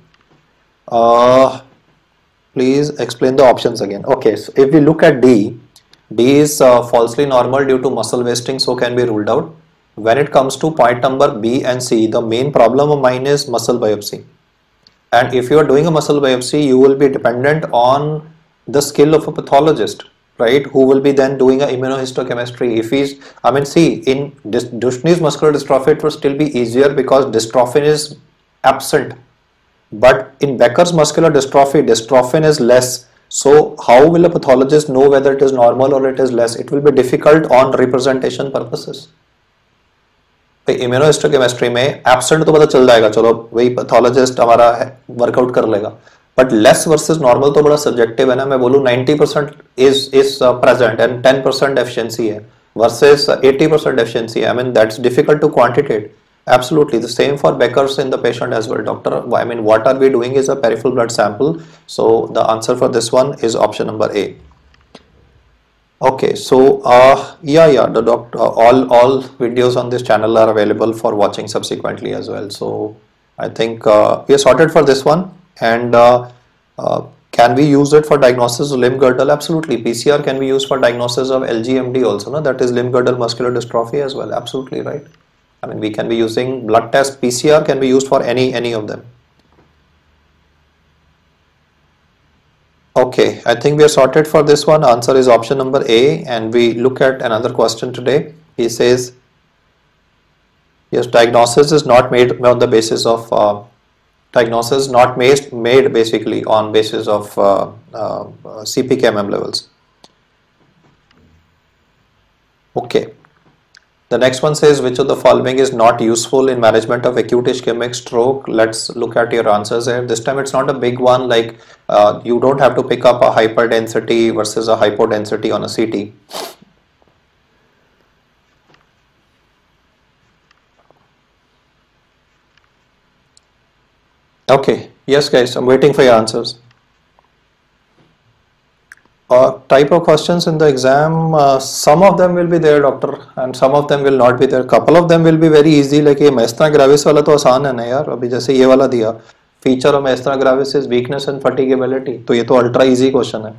Please explain the options again. Okay, so if we look at D, D is falsely normal due to muscle wasting, so can be ruled out. When it comes to point number B and C, the main problem of mine is muscle biopsy. And if you are doing a muscle biopsy, you will be dependent on the skill of a pathologist, right? Who will be then doing a immunohistochemistry. If he's, I mean, see, in Duchene's muscular dystrophy, it will still be easier because dystrophin is absent. But in Becker's muscular dystrophy, dystrophin is less. So how will a pathologist know whether it is normal or it is less? It will be difficult on representation purposes. Immunohistochemistry में absent तो पता चल जाएगा, चलो वही pathologist हमारा workout कर लेगा. बट लेस वर्सेस नॉर्मल तो बड़ा सब्जेक्टिव है ना. मैं बोलूँ 90% इज प्रेजेंट एंड 10% एफिशिएंसी है वर्सेस 80% एफिशिएंसी है. I mean that's difficult to quantitate. Absolutely the same for Becker's in the patient as well, doctor. I mean, what are we doing is a peripheral blood sample. So the answer for this one is option number A. Okay, so the doctor, all videos on this channel are available for watching subsequently as well. So I think we are sorted for this one. And can we use it for diagnosis of limb girdle? Absolutely. PCR can be used for diagnosis of LGMD also, no? That is limb girdle muscular dystrophy as well. Absolutely right. I mean, we can be using blood test. PCR can be used for any of them. Okay, I think we are sorted for this one. Answer is option number A. And we look at another question today. He says, yes, diagnosis is not made on the basis of diagnosis not made basically on basis of CPK-MM levels. Okay. The next one says, which of the following is not useful in management of acute ischemic stroke? Let's look at your answers here. This time it's not a big one, like you don't have to pick up a hyperdensity versus a hypodensity on a CT. Okay, yes guys, I'm waiting for your answers. Type of questions in the exam, some of them will be there, doctor, and some of them will not be there. Couple of them will be very easy, like ये myasthenia gravis वाला तो आसान है ना यार. अभी जैसे ये वाला दिया, feature of myasthenia gravis is weakness and fatigability, तो ये तो ultra easy question है.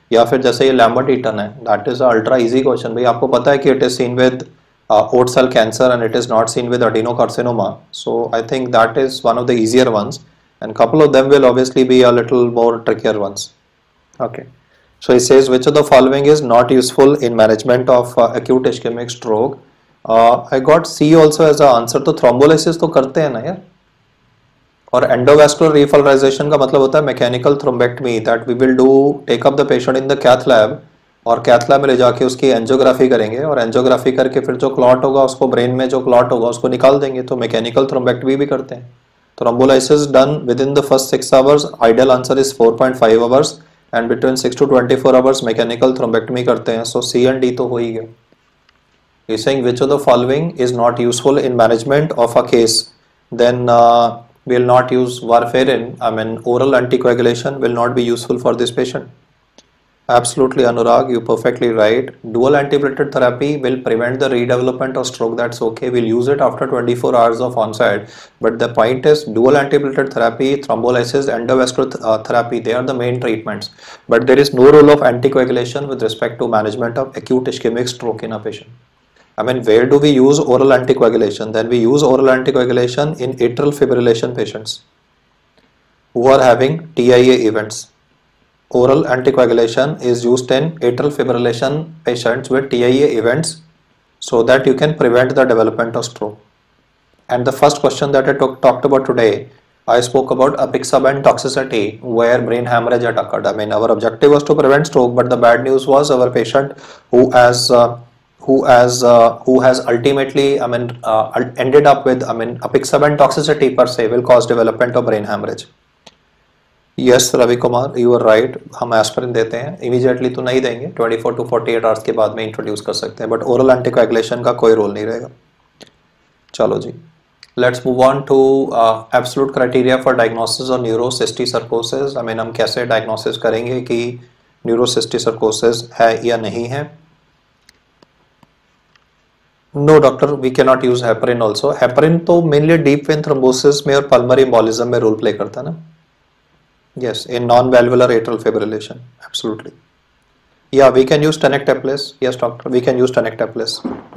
या फिर जैसे ये लैम्बर्ट ईटन है, that is ultra easy question भाई, आपको पता है कि it is seen with oat cell cancer and it is not seen with adenocarcinoma, so I think that is one of the easier ones and couple of them will obviously be a little more trickier ones. Okay, so he says which of the following is not useful in management of acute ischemic stroke. I got C also as a answer, तो thrombolysis तो करते हैं ना यार, और endovascular रिफलराइजेशन का मतलब होता है mechanical thrombectomy, that we will do take up the patient in the cath lab, और कैथ लैब में ले जाके उसकी एंजियोग्राफी करेंगे और एंजियोग्राफी करके फिर जो क्लॉट होगा उसको ब्रेन में जो क्लॉट होगा उसको निकाल देंगे, तो मैकेनिकल थ्रोम्बेक्टमी भी करते हैं. Thrombolysis done within the first 6 hours, ideal answer is 4.5 hours and between 6 to 24 hours mechanical thrombectomy करते हैं, सो सी एंड डी तो हो ही गया. He's saying which of the following is not useful in management of a case, then will not use warfarin, I mean oral anticoagulation will not be useful for this patient. Absolutely Anurag, you perfectly right. Dual antiplatelet therapy will prevent the redevelopment of stroke, that's okay, we'll use it after 24 hours of onset, but the point is dual antiplatelet therapy, thrombolysis, endovascular therapy, they are the main treatments, but there is no role of anticoagulation with respect to management of acute ischemic stroke in a patient. I mean, where do we use oral anticoagulation? Then we use oral anticoagulation in atrial fibrillation patients who are having TIA events. Oral anticoagulation is used in atrial fibrillation patients with TIA events so that you can prevent the development of stroke. And the first question that I talked about today, I spoke about apixaban toxicity where brain hemorrhage had occurred. I mean, our objective was to prevent stroke, but the bad news was our patient who has ultimately, I mean, ended up with, I mean, apixaban toxicity per se will cause development of brain hemorrhage. Yes, Ravi Kumar, you are right. हम aspirin देते हैं, immediately तो नहीं देंगे, 24 to 48 hours के बाद में introduce कर सकते हैं, बट ओरल एंटीकोएगुलेशन का कोई रोल नहीं रहेगा. चलो जी, let's move on to absolute criteria for diagnosis of neurocysticercosis. I mean हम कैसे डायग्नोसिस करेंगे कि न्यूरोसिस्टिसर्कोसिस है या नहीं है. No doctor, we can not use heparin also. Heparin तो मेनली डीप वेन थ्रोम्बोसिस में और पल्मरी एम्बोलिज्म में रोल प्ले करता है ना. Yes, in non-valvular atrial fibrillation, absolutely. Yeah, we can use tenecteplase. Yes, doctor, we can use tenecteplase.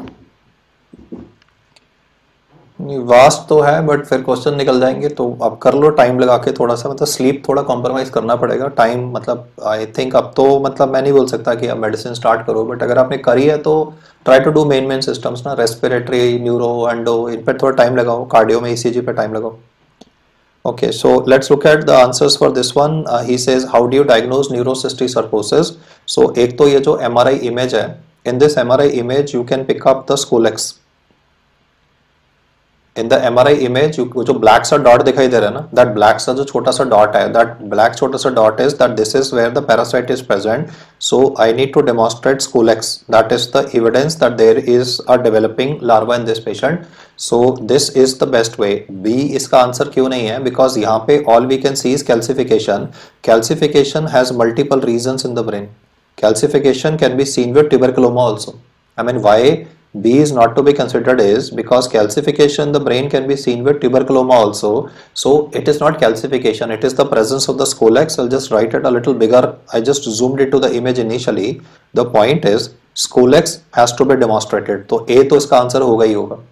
Vast तो है but फिर क्वेश्चन निकल जाएंगे, तो अब कर लो टाइम लगा के थोड़ा सा, मतलब स्लीप थोड़ा कॉम्प्रोमाइज करना पड़ेगा. टाइम मतलब आई थिंक अब तो मतलब मैं नहीं बोल सकता कि अब मेडिसिन स्टार्ट करो, बट अगर आपने करी है तो try to do main systems ना, रेस्पिरेटरी, न्यूरो, एंडो, इन पर थोड़ा टाइम लगाओ, कार्डियो में ईसीजी पे टाइम लगाओ. Okay, so let's look at the answers for this one. He says, how do you diagnose neurocysticercosis? So एक तो ये जो MRI image है, in this MRI image you can pick up the scolex. In the MRI image जो black सा dot दिखाई दे रहा है ना, that black सा जो छोटा सा dot है, that black छोटा सा dot is that this is where the parasite is present. So I need to demonstrate scolex. That is the evidence that there is a developing larva in this patient. So this is the best way. B इसका answer क्यों नहीं है? Because यहाँ पे all we can see is calcification. Calcification has multiple reasons in the brain. Calcification can be seen with tuberculoma also. I mean, why B is not to be considered is because calcification in the brain can be seen with tuberculoma also. So it is not calcification, it is the presence of the scolex. I'll just write it a little bigger. I just zoomed into the image initially. The point is scolex has to be demonstrated. तो A तो इसका answer होगा ही होगा.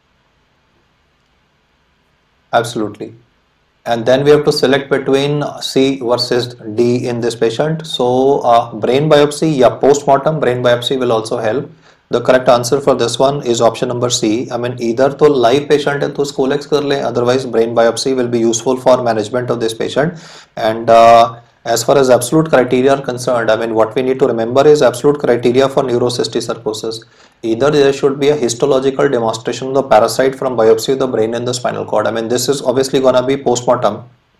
Absolutely. And then we have to select between C versus D in this patient. So brain biopsy या postmortem brain biopsy will also help. The correct answer for this one is option number C. I mean, either तो live patient है तो scolex कर ले, otherwise brain biopsy will be useful for management of this patient. And as far as absolute criteria are concerned, I mean, what we need to remember is absolute criteria for neurocysticercosis. Either there should be a histological demonstration of the parasite from biopsy of the brain and the spinal cord. I mean, this is obviously gonna be postmortem.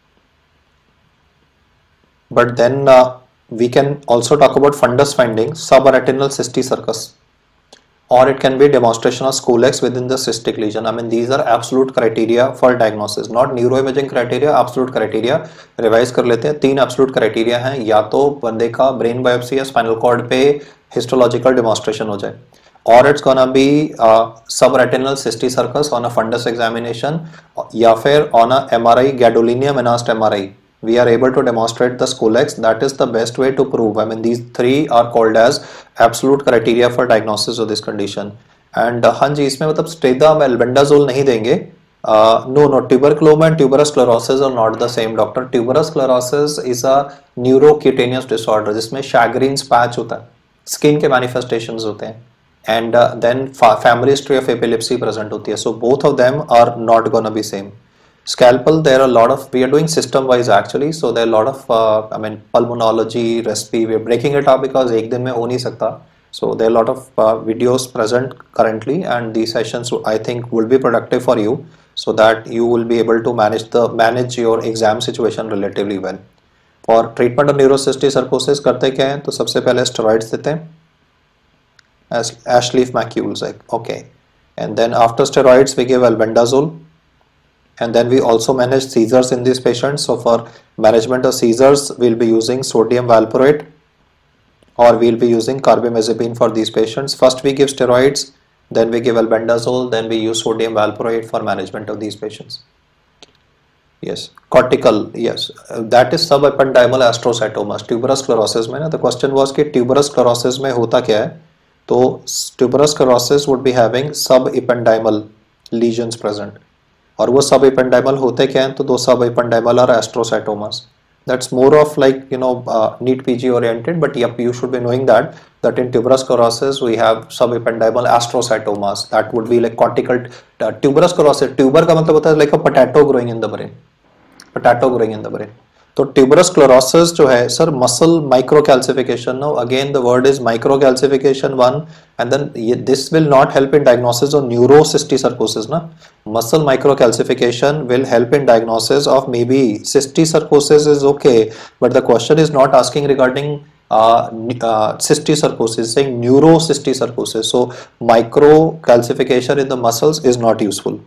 But then we can also talk about fundus findings, subretinal cysticercus. Or it can be demonstration of scolex within the cystic lesion. I mean, these are absolute criteria for diagnosis, not neuroimaging criteria, absolute criteria. Revise कर लेते हैं, 3 absolute criteria हैं, या तो बंदे का brain biopsy या spinal cord पे histological demonstration हो जाए, or it's gonna be subretinal cysticercus on a fundus examination, या फिर on a MRI, gadolinium enhanced MRI, we are able to demonstrate the Scolex, that is the best way to prove. I mean, these three are called as absolute criteria for diagnosis of this condition. And हाँ जी, इसमें मतलब स्टेदा में albendazole नहीं देंगे. No, tuberculoma and tuberous sclerosis are not the same, doctor. Tuberous sclerosis is a neurocutaneous disorder जिसमें Sjagren's patch होता है, skin के manifestations होते हैं, and then family history of epilepsy present होती है. So both of them are not gonna be same. Scalpel, there are a lot of, we are doing system wise actually, so there are a lot of I mean pulmonology, respi, we are breaking it up because एक दिन में हो नहीं सकता. So there are a lot of videos present currently, and these sessions I think will be productive for you, so that you will be able to manage your exam situation relatively well. For treatment of neurocystic sarcosis करते क्या हैं, तो सबसे पहले steroids देते हैं, Ashleaf macules, okay, and then after steroids we give albendazole. And then we also manage seizures in these patients. So for management of seizures, we'll be using sodium valproate, or we'll be using carbamazepine for these patients. First we give steroids, then we give albendazole, then we use sodium valproate for management of these patients. Yes, cortical, yes, that is subependymal astrocytomas. Tuberous sclerosis में ना, the question was कि tuberous sclerosis में होता क्या है? तो tuberous sclerosis would be having subependymal lesions present. और वो सब एपेंडाइमल होते क्या हैं, तो दो subependymal are astrocytomas. That's more of like, you know, NEET PG oriented, but yep, you should be knowing that in tuberous sclerosis we have subependymal astrocytomas. That would be like cortical tuberous sclerosis. Tuber का मतलब होता है like a potato growing in the brain. Potato growing in the brain. तो tuberous sclerosis जो है sir muscle microcalcification. Now again the word is microcalcification one, and then this will not help in diagnosis of neurocystic sarcosis ना. Muscle microcalcification will help in diagnosis of maybe cystic sarcosis is okay, but the question is not asking regarding cystic sarcosis, saying neurocystic sarcosis. So microcalcification in the muscles is not useful.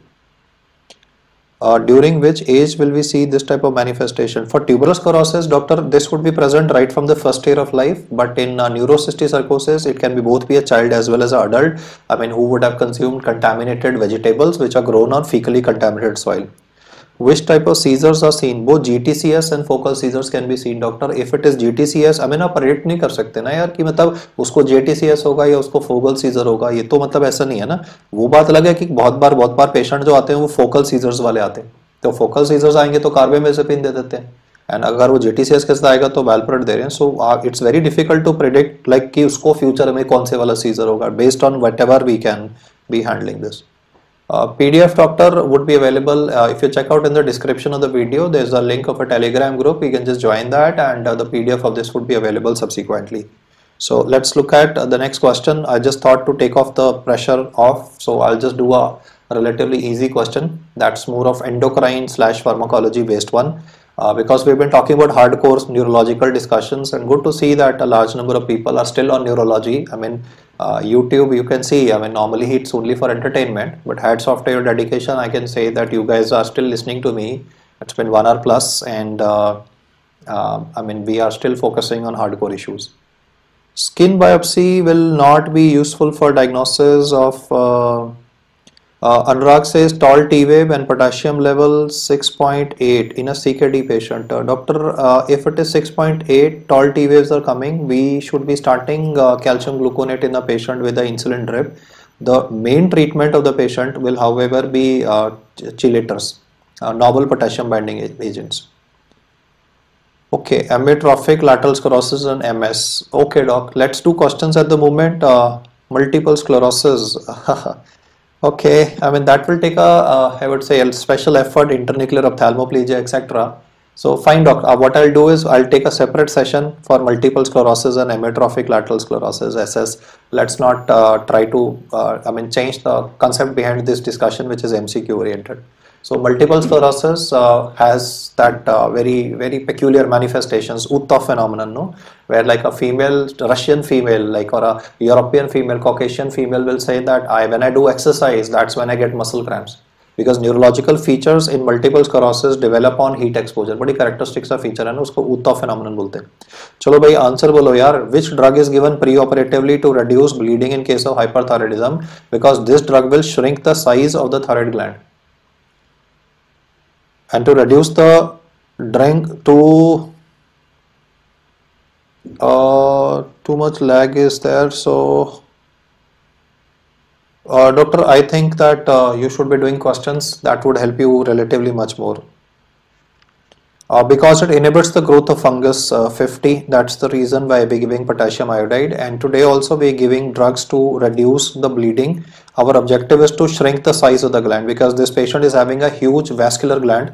During which age will we see this type of manifestation? For tuberous sclerosis, doctor, this would be present right from the first year of life, but in neurocystic sarcosis, it can be both be a child as well as an adult, I mean, who would have consumed contaminated vegetables which are grown on fecally contaminated soil. Which type of seizures are seen? Both GTCS and focal seizures can be seen, doctor. If it is GTCS, I mean आप predict नहीं कर सकते ना यार कि मतलब उसको GTCS होगा या उसको focal seizure होगा, ये तो मतलब ऐसा नहीं है ना. वो बात अलग है कि बहुत बार पेशेंट जो आते हैं वो focal seizures वाले आते हैं, तो focal seizures आएंगे तो carbamazepine दे देते हैं, एंड अगर वो GTCS के साथ आएगा तो valproate दे रहे हैं. So it's very difficult to predict like कि उसको फ्यूचर में कौन से वाला सीजर होगा, based on whatever we can be handling this. PDF doctor would be available if you check out in the description of the video. There's a link of a Telegram group. You can just join that, and the PDF of this would be available subsequently. So let's look at the next question. I just thought to take off the pressure off, so I'll just do a relatively easy question that's more of endocrine / pharmacology based one. Because we've been talking about hardcore neurological discussions, and good to see that a large number of people are still on neurology. I mean, YouTube, you can see, I mean, normally it's only for entertainment, but hats off to your dedication. I can say that you guys are still listening to me. It's been 1 hour plus, and I mean, we are still focusing on hardcore issues. Skin biopsy will not be useful for diagnosis of Anurag says tall T-wave and potassium level 6.8 in a CKD patient. Doctor, if it is 6.8, tall T-waves are coming, we should be starting calcium gluconate in a patient with the insulin drip. The main treatment of the patient will, however, be chelators, novel potassium binding agents. Okay, amyotrophic lateral sclerosis and MS. Okay, doc, let's do questions at the moment. Multiple sclerosis. Okay, I mean that will take I would say a special effort, internuclear ophthalmoplegia, etc. So fine, doc. What I'll do is I'll take a separate session for multiple sclerosis and amyotrophic lateral sclerosis SS. Let's not try to I mean change the concept behind this discussion, which is MCQ oriented. So multiple sclerosis has that very peculiar manifestations, Utta phenomenon, no? Where like a female, Russian female, like, or a European female, Caucasian female will say that when I do exercise, that's when I get muscle cramps. Because neurological features in multiple sclerosis develop on heat exposure. बड़ी characteristics of feature है ना, उसको Utta phenomenon बोलते हैं. चलो भाई answer बोलो यार. Which drug is given preoperatively to reduce bleeding in case of hyperthyroidism? Because this drug will shrink the size of the thyroid gland. And to reduce the drink too much lag is there, so doctor, I think that you should be doing questions that would help you relatively much more. Because it inhibits the growth of fungus 50, that's the reason why we're giving potassium iodide. And today also we're giving drugs to reduce the bleeding. Our objective is to shrink the size of the gland, because this patient is having a huge vascular gland,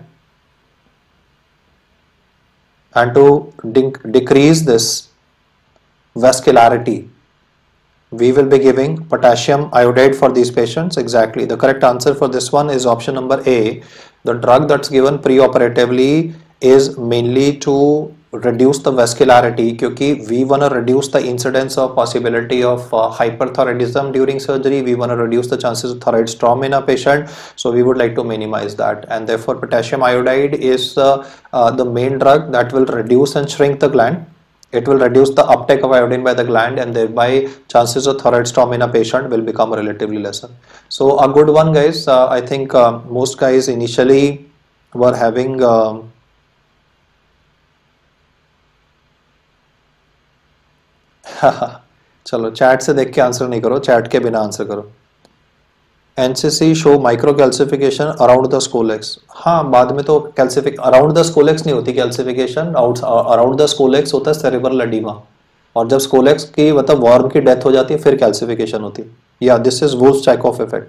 and to decrease this vascularity, we will be giving potassium iodide for these patients. Exactly, the correct answer for this one is option number A. The drug that's given pre-operatively is mainly to reduce the vascularity, क्योंकि we want to reduce the incidence of possibility of hyperthyroidism during surgery. We want to reduce the chances of thyroid storm in a patient, so we would like to minimize that, and therefore potassium iodide is the main drug that will reduce and shrink the gland. It will reduce the uptake of iodine by the gland, and thereby chances of thyroid storm in a patient will become relatively lesser. So a good one, guys. I think most guys initially were having चलो chat से देख के answer नहीं करो, chat के बिना answer करो. NCC show microcalcification around the scolex. हाँ, बाद में तो कैल्सिफिक अराउंड द स्कोलेक्स नहीं होती कैल्सिफिकेशन, अराउंड द स्कोलेक्स होता है सेरेब्रल एडीमा, और जब स्कोलेक्स की मतलब वॉर्म की डेथ हो जाती है फिर कैल्सिफिकेशन होती है. या this is Wolff Chaikoff effect.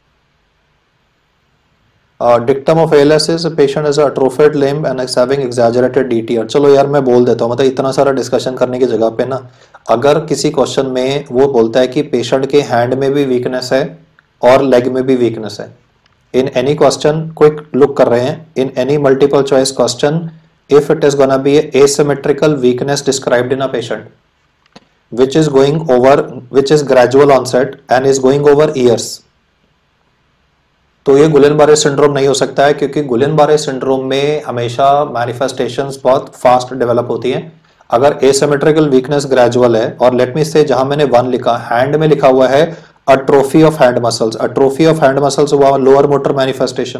Dictum of ALS is patient is atrophied limb and is having exaggerated DTR. चलो यार मैं बोल देता हूँ, मतलब इतना सारा डिस्कशन करने की जगह पे ना, अगर किसी क्वेश्चन में वो बोलता है कि पेशेंट के हैंड में भी वीकनेस है और लेग में भी वीकनेस है, in any question quick look कर रहे हैं, in any multiple choice question, if it is gonna be asymmetrical weakness described in a patient which is gradual onset and is going over years, तो ये गुलेन-बारे syndrome नहीं हो सकता है, क्योंकि गुलेन-बारे सिंड्रोम में हमेशा मैनिफेस्टेशंस बहुत फास्ट डेवलप होती हैं. अगर एसिमेट्रिकल वीकनेस ग्रेजुअल है, और लेट मी से जहां मैंने 1 लिखा, हैंड में लिखा हुआ है atrophy of hand muscles, atrophy of hand muscles हुआ लोअर मोटर मैनिफेस्टेशन,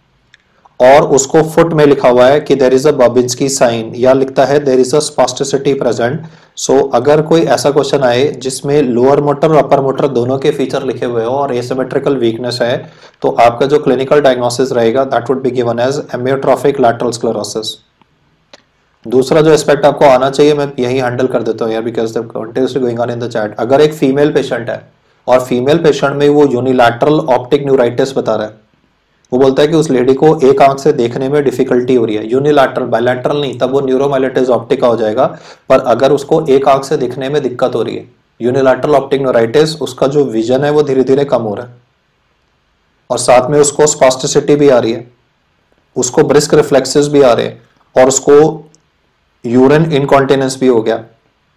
और उसको फुट में लिखा हुआ है कि there is a Babinski sign, या लिखता है there is a spasticity present. So अगर कोई ऐसा क्वेश्चन आए जिसमें लोअर मोटर और अपर मोटर दोनों के फीचर लिखे हुए हो और एसिमेट्रिकल वीकनेस है, तो आपका जो क्लिनिकल डायग्नोसिस रहेगा that would be given as amyotrophic lateral sclerosis. दूसरा जो एस्पेक्ट आपको आना चाहिए, मैं यही हैंडल कर देता हूँ यार, because the contest going on in the chat. अगर एक फीमेल पेशेंट है और फीमेल पेशेंट में वो यूनिलैटरल ऑप्टिक न्यूराइटिस बता रहा है, वो बोलता है कि उस लेडी को एक आंख से देखने में डिफिकल्टी हो रही है, यूनिलैटरल, बायलैटरल नहीं, तब वो न्यूरोमाइलिटिस ऑप्टिका हो जाएगा. पर अगर उसको एक आंख से दिखने में दिक्कत हो रही है, यूनिलैटरल ऑप्टिक न्यूराइटिस, उसका जो विजन है वो धीरे धीरे कम हो रहा है, और साथ में उसको स्पास्टिसिटी भी आ रही है, उसको ब्रिस्क रिफ्लेक्सेस भी आ रहे हैं, और उसको यूरिन इनकॉन्टिनेंस भी हो गया.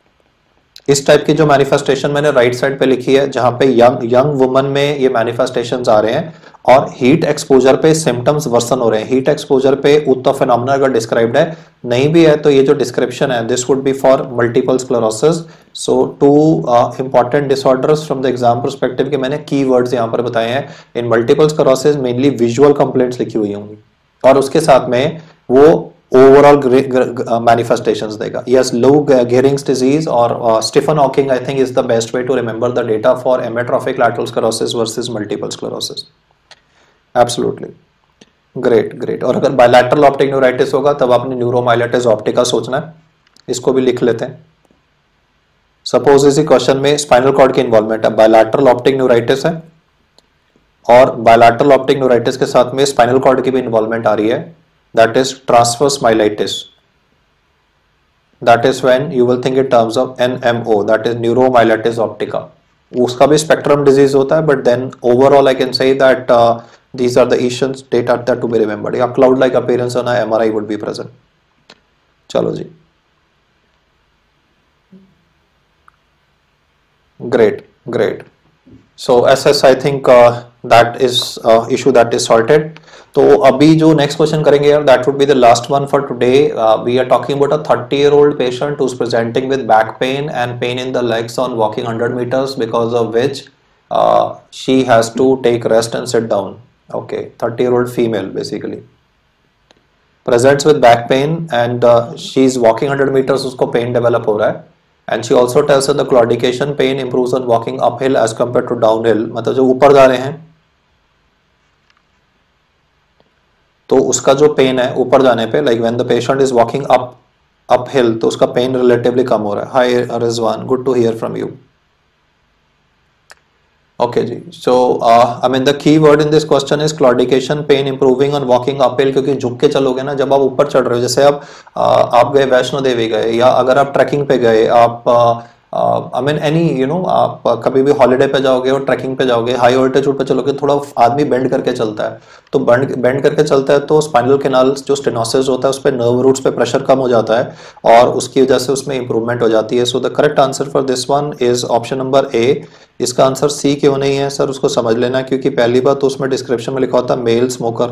इस टाइप की जो मैनिफेस्टेशन मैंने राइट साइड पे लिखी है, जहां पे यंग वुमन में ये मैनिफेस्टेशंस आ रहे हैं, और हीट एक्सपोजर पे सिम्टम्स वर्सन हो रहे हैं. हीट एक्सपोजर पे उत्तर फिनोमेना अगर डिस्क्राइब्ड है, नहीं भी है तो ये जो डिस्क्रिप्शन है this would be for multiple sclerosis. So two important disorders from the exam perspective के मैंने की वर्ड्स यहाँ पर बताए हैं. In multiple sclerosis mainly visual complaints लिखी हुई होंगी, और उसके साथ में वो ओवरऑल मैनिफेस्टेशंस देगा. यस, लो गेरिंग्स डिजीज और Stephen Hawking I think is the best way to remember the data for amyotrophic lateral sclerosis versus multiple sclerosis. Absolutely great. और अगर बायलैटरल ऑप्टिक न्यूराइटिस होगा तब आपने न्यूरोमाइलिटिस ऑप्टिका सोचना है. इसको भी लिख लेते हैं. सपोज इसी क्वेश्चन में स्पाइनल कॉर्ड की इन्वॉल्वमेंट है, बायलैटरल ऑप्टिक न्यूराइटिस है, और बायलैटरल ऑप्टिक न्यूराइटिस के साथ में स्पाइनल कॉर्ड की भी इन्वॉल्वमेंट आ रही है, that is transverse myelitis. That is when you will think in terms of NMO, that is neuromyelitis optica. उसका भी स्पेक्ट्रम डिजीज होता है, but then overall I can say that these are the issues data that to be remembered. या cloud like appearance on a MRI would be present. चलो जी, great. So SS I think that is issue that is sorted. तो अभी जो next question करेंगे यार, that would be the last one for today. We are talking about a 30-year-old patient who's presenting with back pain and pain in the legs on walking 100 meters, because of which she has to take rest and sit down. Okay, 30-year-old female basically. presents with back pain and she is walking 100 meters, उसको pain develop हो रहा है, and she also tells her the claudication pain improves on walking uphill as compared to downhill, मतलब जो ऊपर जा रहे हैं तो उसका जो पेन है ऊपर जाने पे, like when the patient is walking uphill, तो उसका पेन relatively कम हो रहा है. Hi Rizwan, good to hear from you. Okay ji, so I mean the key word in this question is claudication pain improving on walking uphill, क्योंकि झुक के चलोगे ना, जब आप ऊपर चढ़ रहे हो, जैसे आप गए वैष्णो देवी गए, या अगर आप ट्रैकिंग पे गए, आप I mean any you know, आप कभी भी हॉलीडे पे जाओगे और ट्रैकिंग पे जाओगे, हाई ऑल्टीट्यूड पे चलोगे, थोड़ा आदमी बेंड करके चलता है, तो बेंड करके चलता है तो स्पाइनल कैनाल जो स्टेनोसिस होता है उस पर नर्व रूट्स पे प्रेशर कम हो जाता है और उसकी वजह से उसमें इंप्रूवमेंट हो जाती है. So the correct answer for this one is option number A. इसका आंसर सी क्यों नहीं है सर, उसको समझ लेना, क्योंकि पहली बात तो उसमें डिस्क्रिप्शन में लिखा होता है मेल स्मोकर,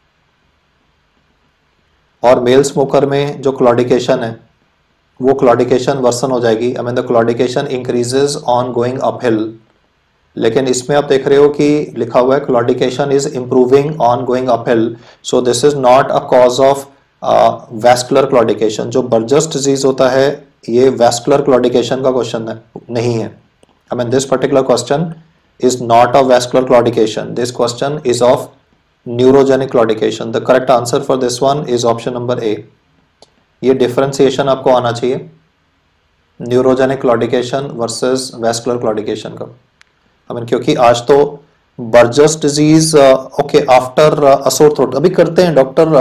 और मेल स्मोकर में जो क्लॉडिकेशन है वो क्लॉडिकेशन वर्सन हो जाएगी. I mean the claudication increases on going uphill, लेकिन इसमें आप देख रहे हो कि लिखा हुआ है claudication is improving on going uphill. So this is not a cause of vascular claudication. जो बर्जर्स डिजीज होता है ये वैस्कुलर क्लॉडिकेशन का क्वेश्चन नहीं है. I mean this particular question is not of vascular claudication. This question is of neurogenic claudication. The correct answer for this one is option number A. ये differentiation आपको आना चाहिए neurogenic claudication versus vascular claudication का. I mean क्योंकि आज तो Buerger's disease okay after a sore throat अभी करते हैं.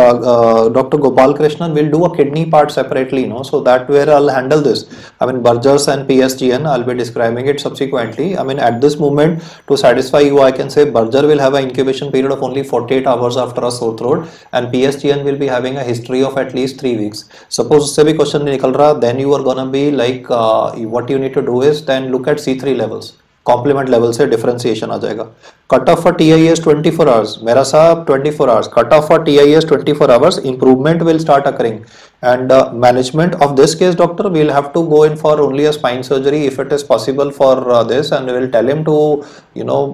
Doctor Gopal Krishnan will do a kidney part separately, no, so that where I will handle this. I mean Buerger's and PSGN I will be describing it subsequently. I mean at this moment to satisfy you I can say Berger will have an incubation period of only 48 hours after a sore throat and PSGN will be having a history of at least 3 weeks. Suppose उससे भी question नहीं निकल रहा, then you are gonna be like what you need to do is then look at C3 levels. Complement level से differentiation आ जाएगा. Cut off for TIAS 24 hours, मेरा साहब 24 hours, cut off for TIAS 24 hours, improvement will start occurring and management of this case doctor we'll have to go in for only a spine surgery if it is possible for this, and we will tell him to you know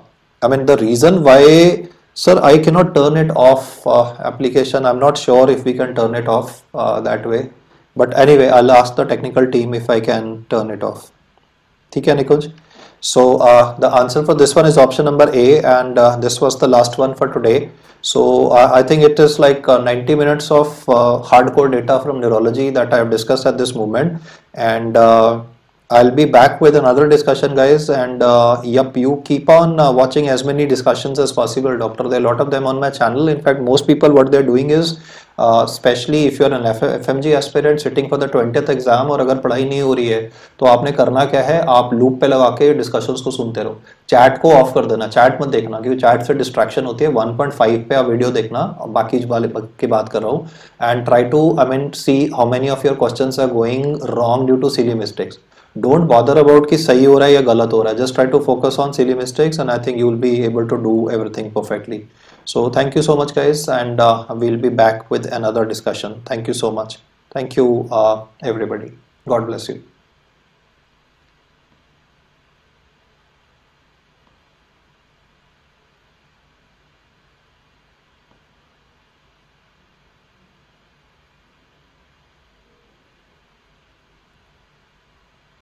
I mean the reason why sir I cannot turn it off application, I'm not sure if we can turn it off that way, but anyway I'll ask the technical team if I can turn it off. ठीक है निकुंज. So the answer for this one is option number A, and this was the last one for today. So I think it is like 90 minutes of hardcore data from neurology that I have discussed at this moment, and I'll be back with another discussion guys, and yep, you keep on watching as many discussions as possible doctor. There are a lot of them on my channel. In fact most people what they're doing is especially if you're an FMG aspirant sitting for the 20th exam और अगर पढ़ाई नहीं हो रही है तो आपने करना क्या है, आप लूप पे लगा के डिस्कशंस को सुनते रहो. चैट को ऑफ कर देना, चैट मत देखना क्योंकि चैट से डिस्ट्रैक्शन होती है. 1.5 पे आप वीडियो देखना, बाकी वाले की बात कर रहा हूँ, and try to I mean see how many of your questions are going wrong due to silly mistakes. Don't bother about कि सही हो रहा है या गलत हो रहा है. Just try to focus on silly mistakes and I think you will be able to do everything perfectly. So thank you so much guys, and we'll be back with another discussion. Thank you so much. Thank you everybody. God bless you.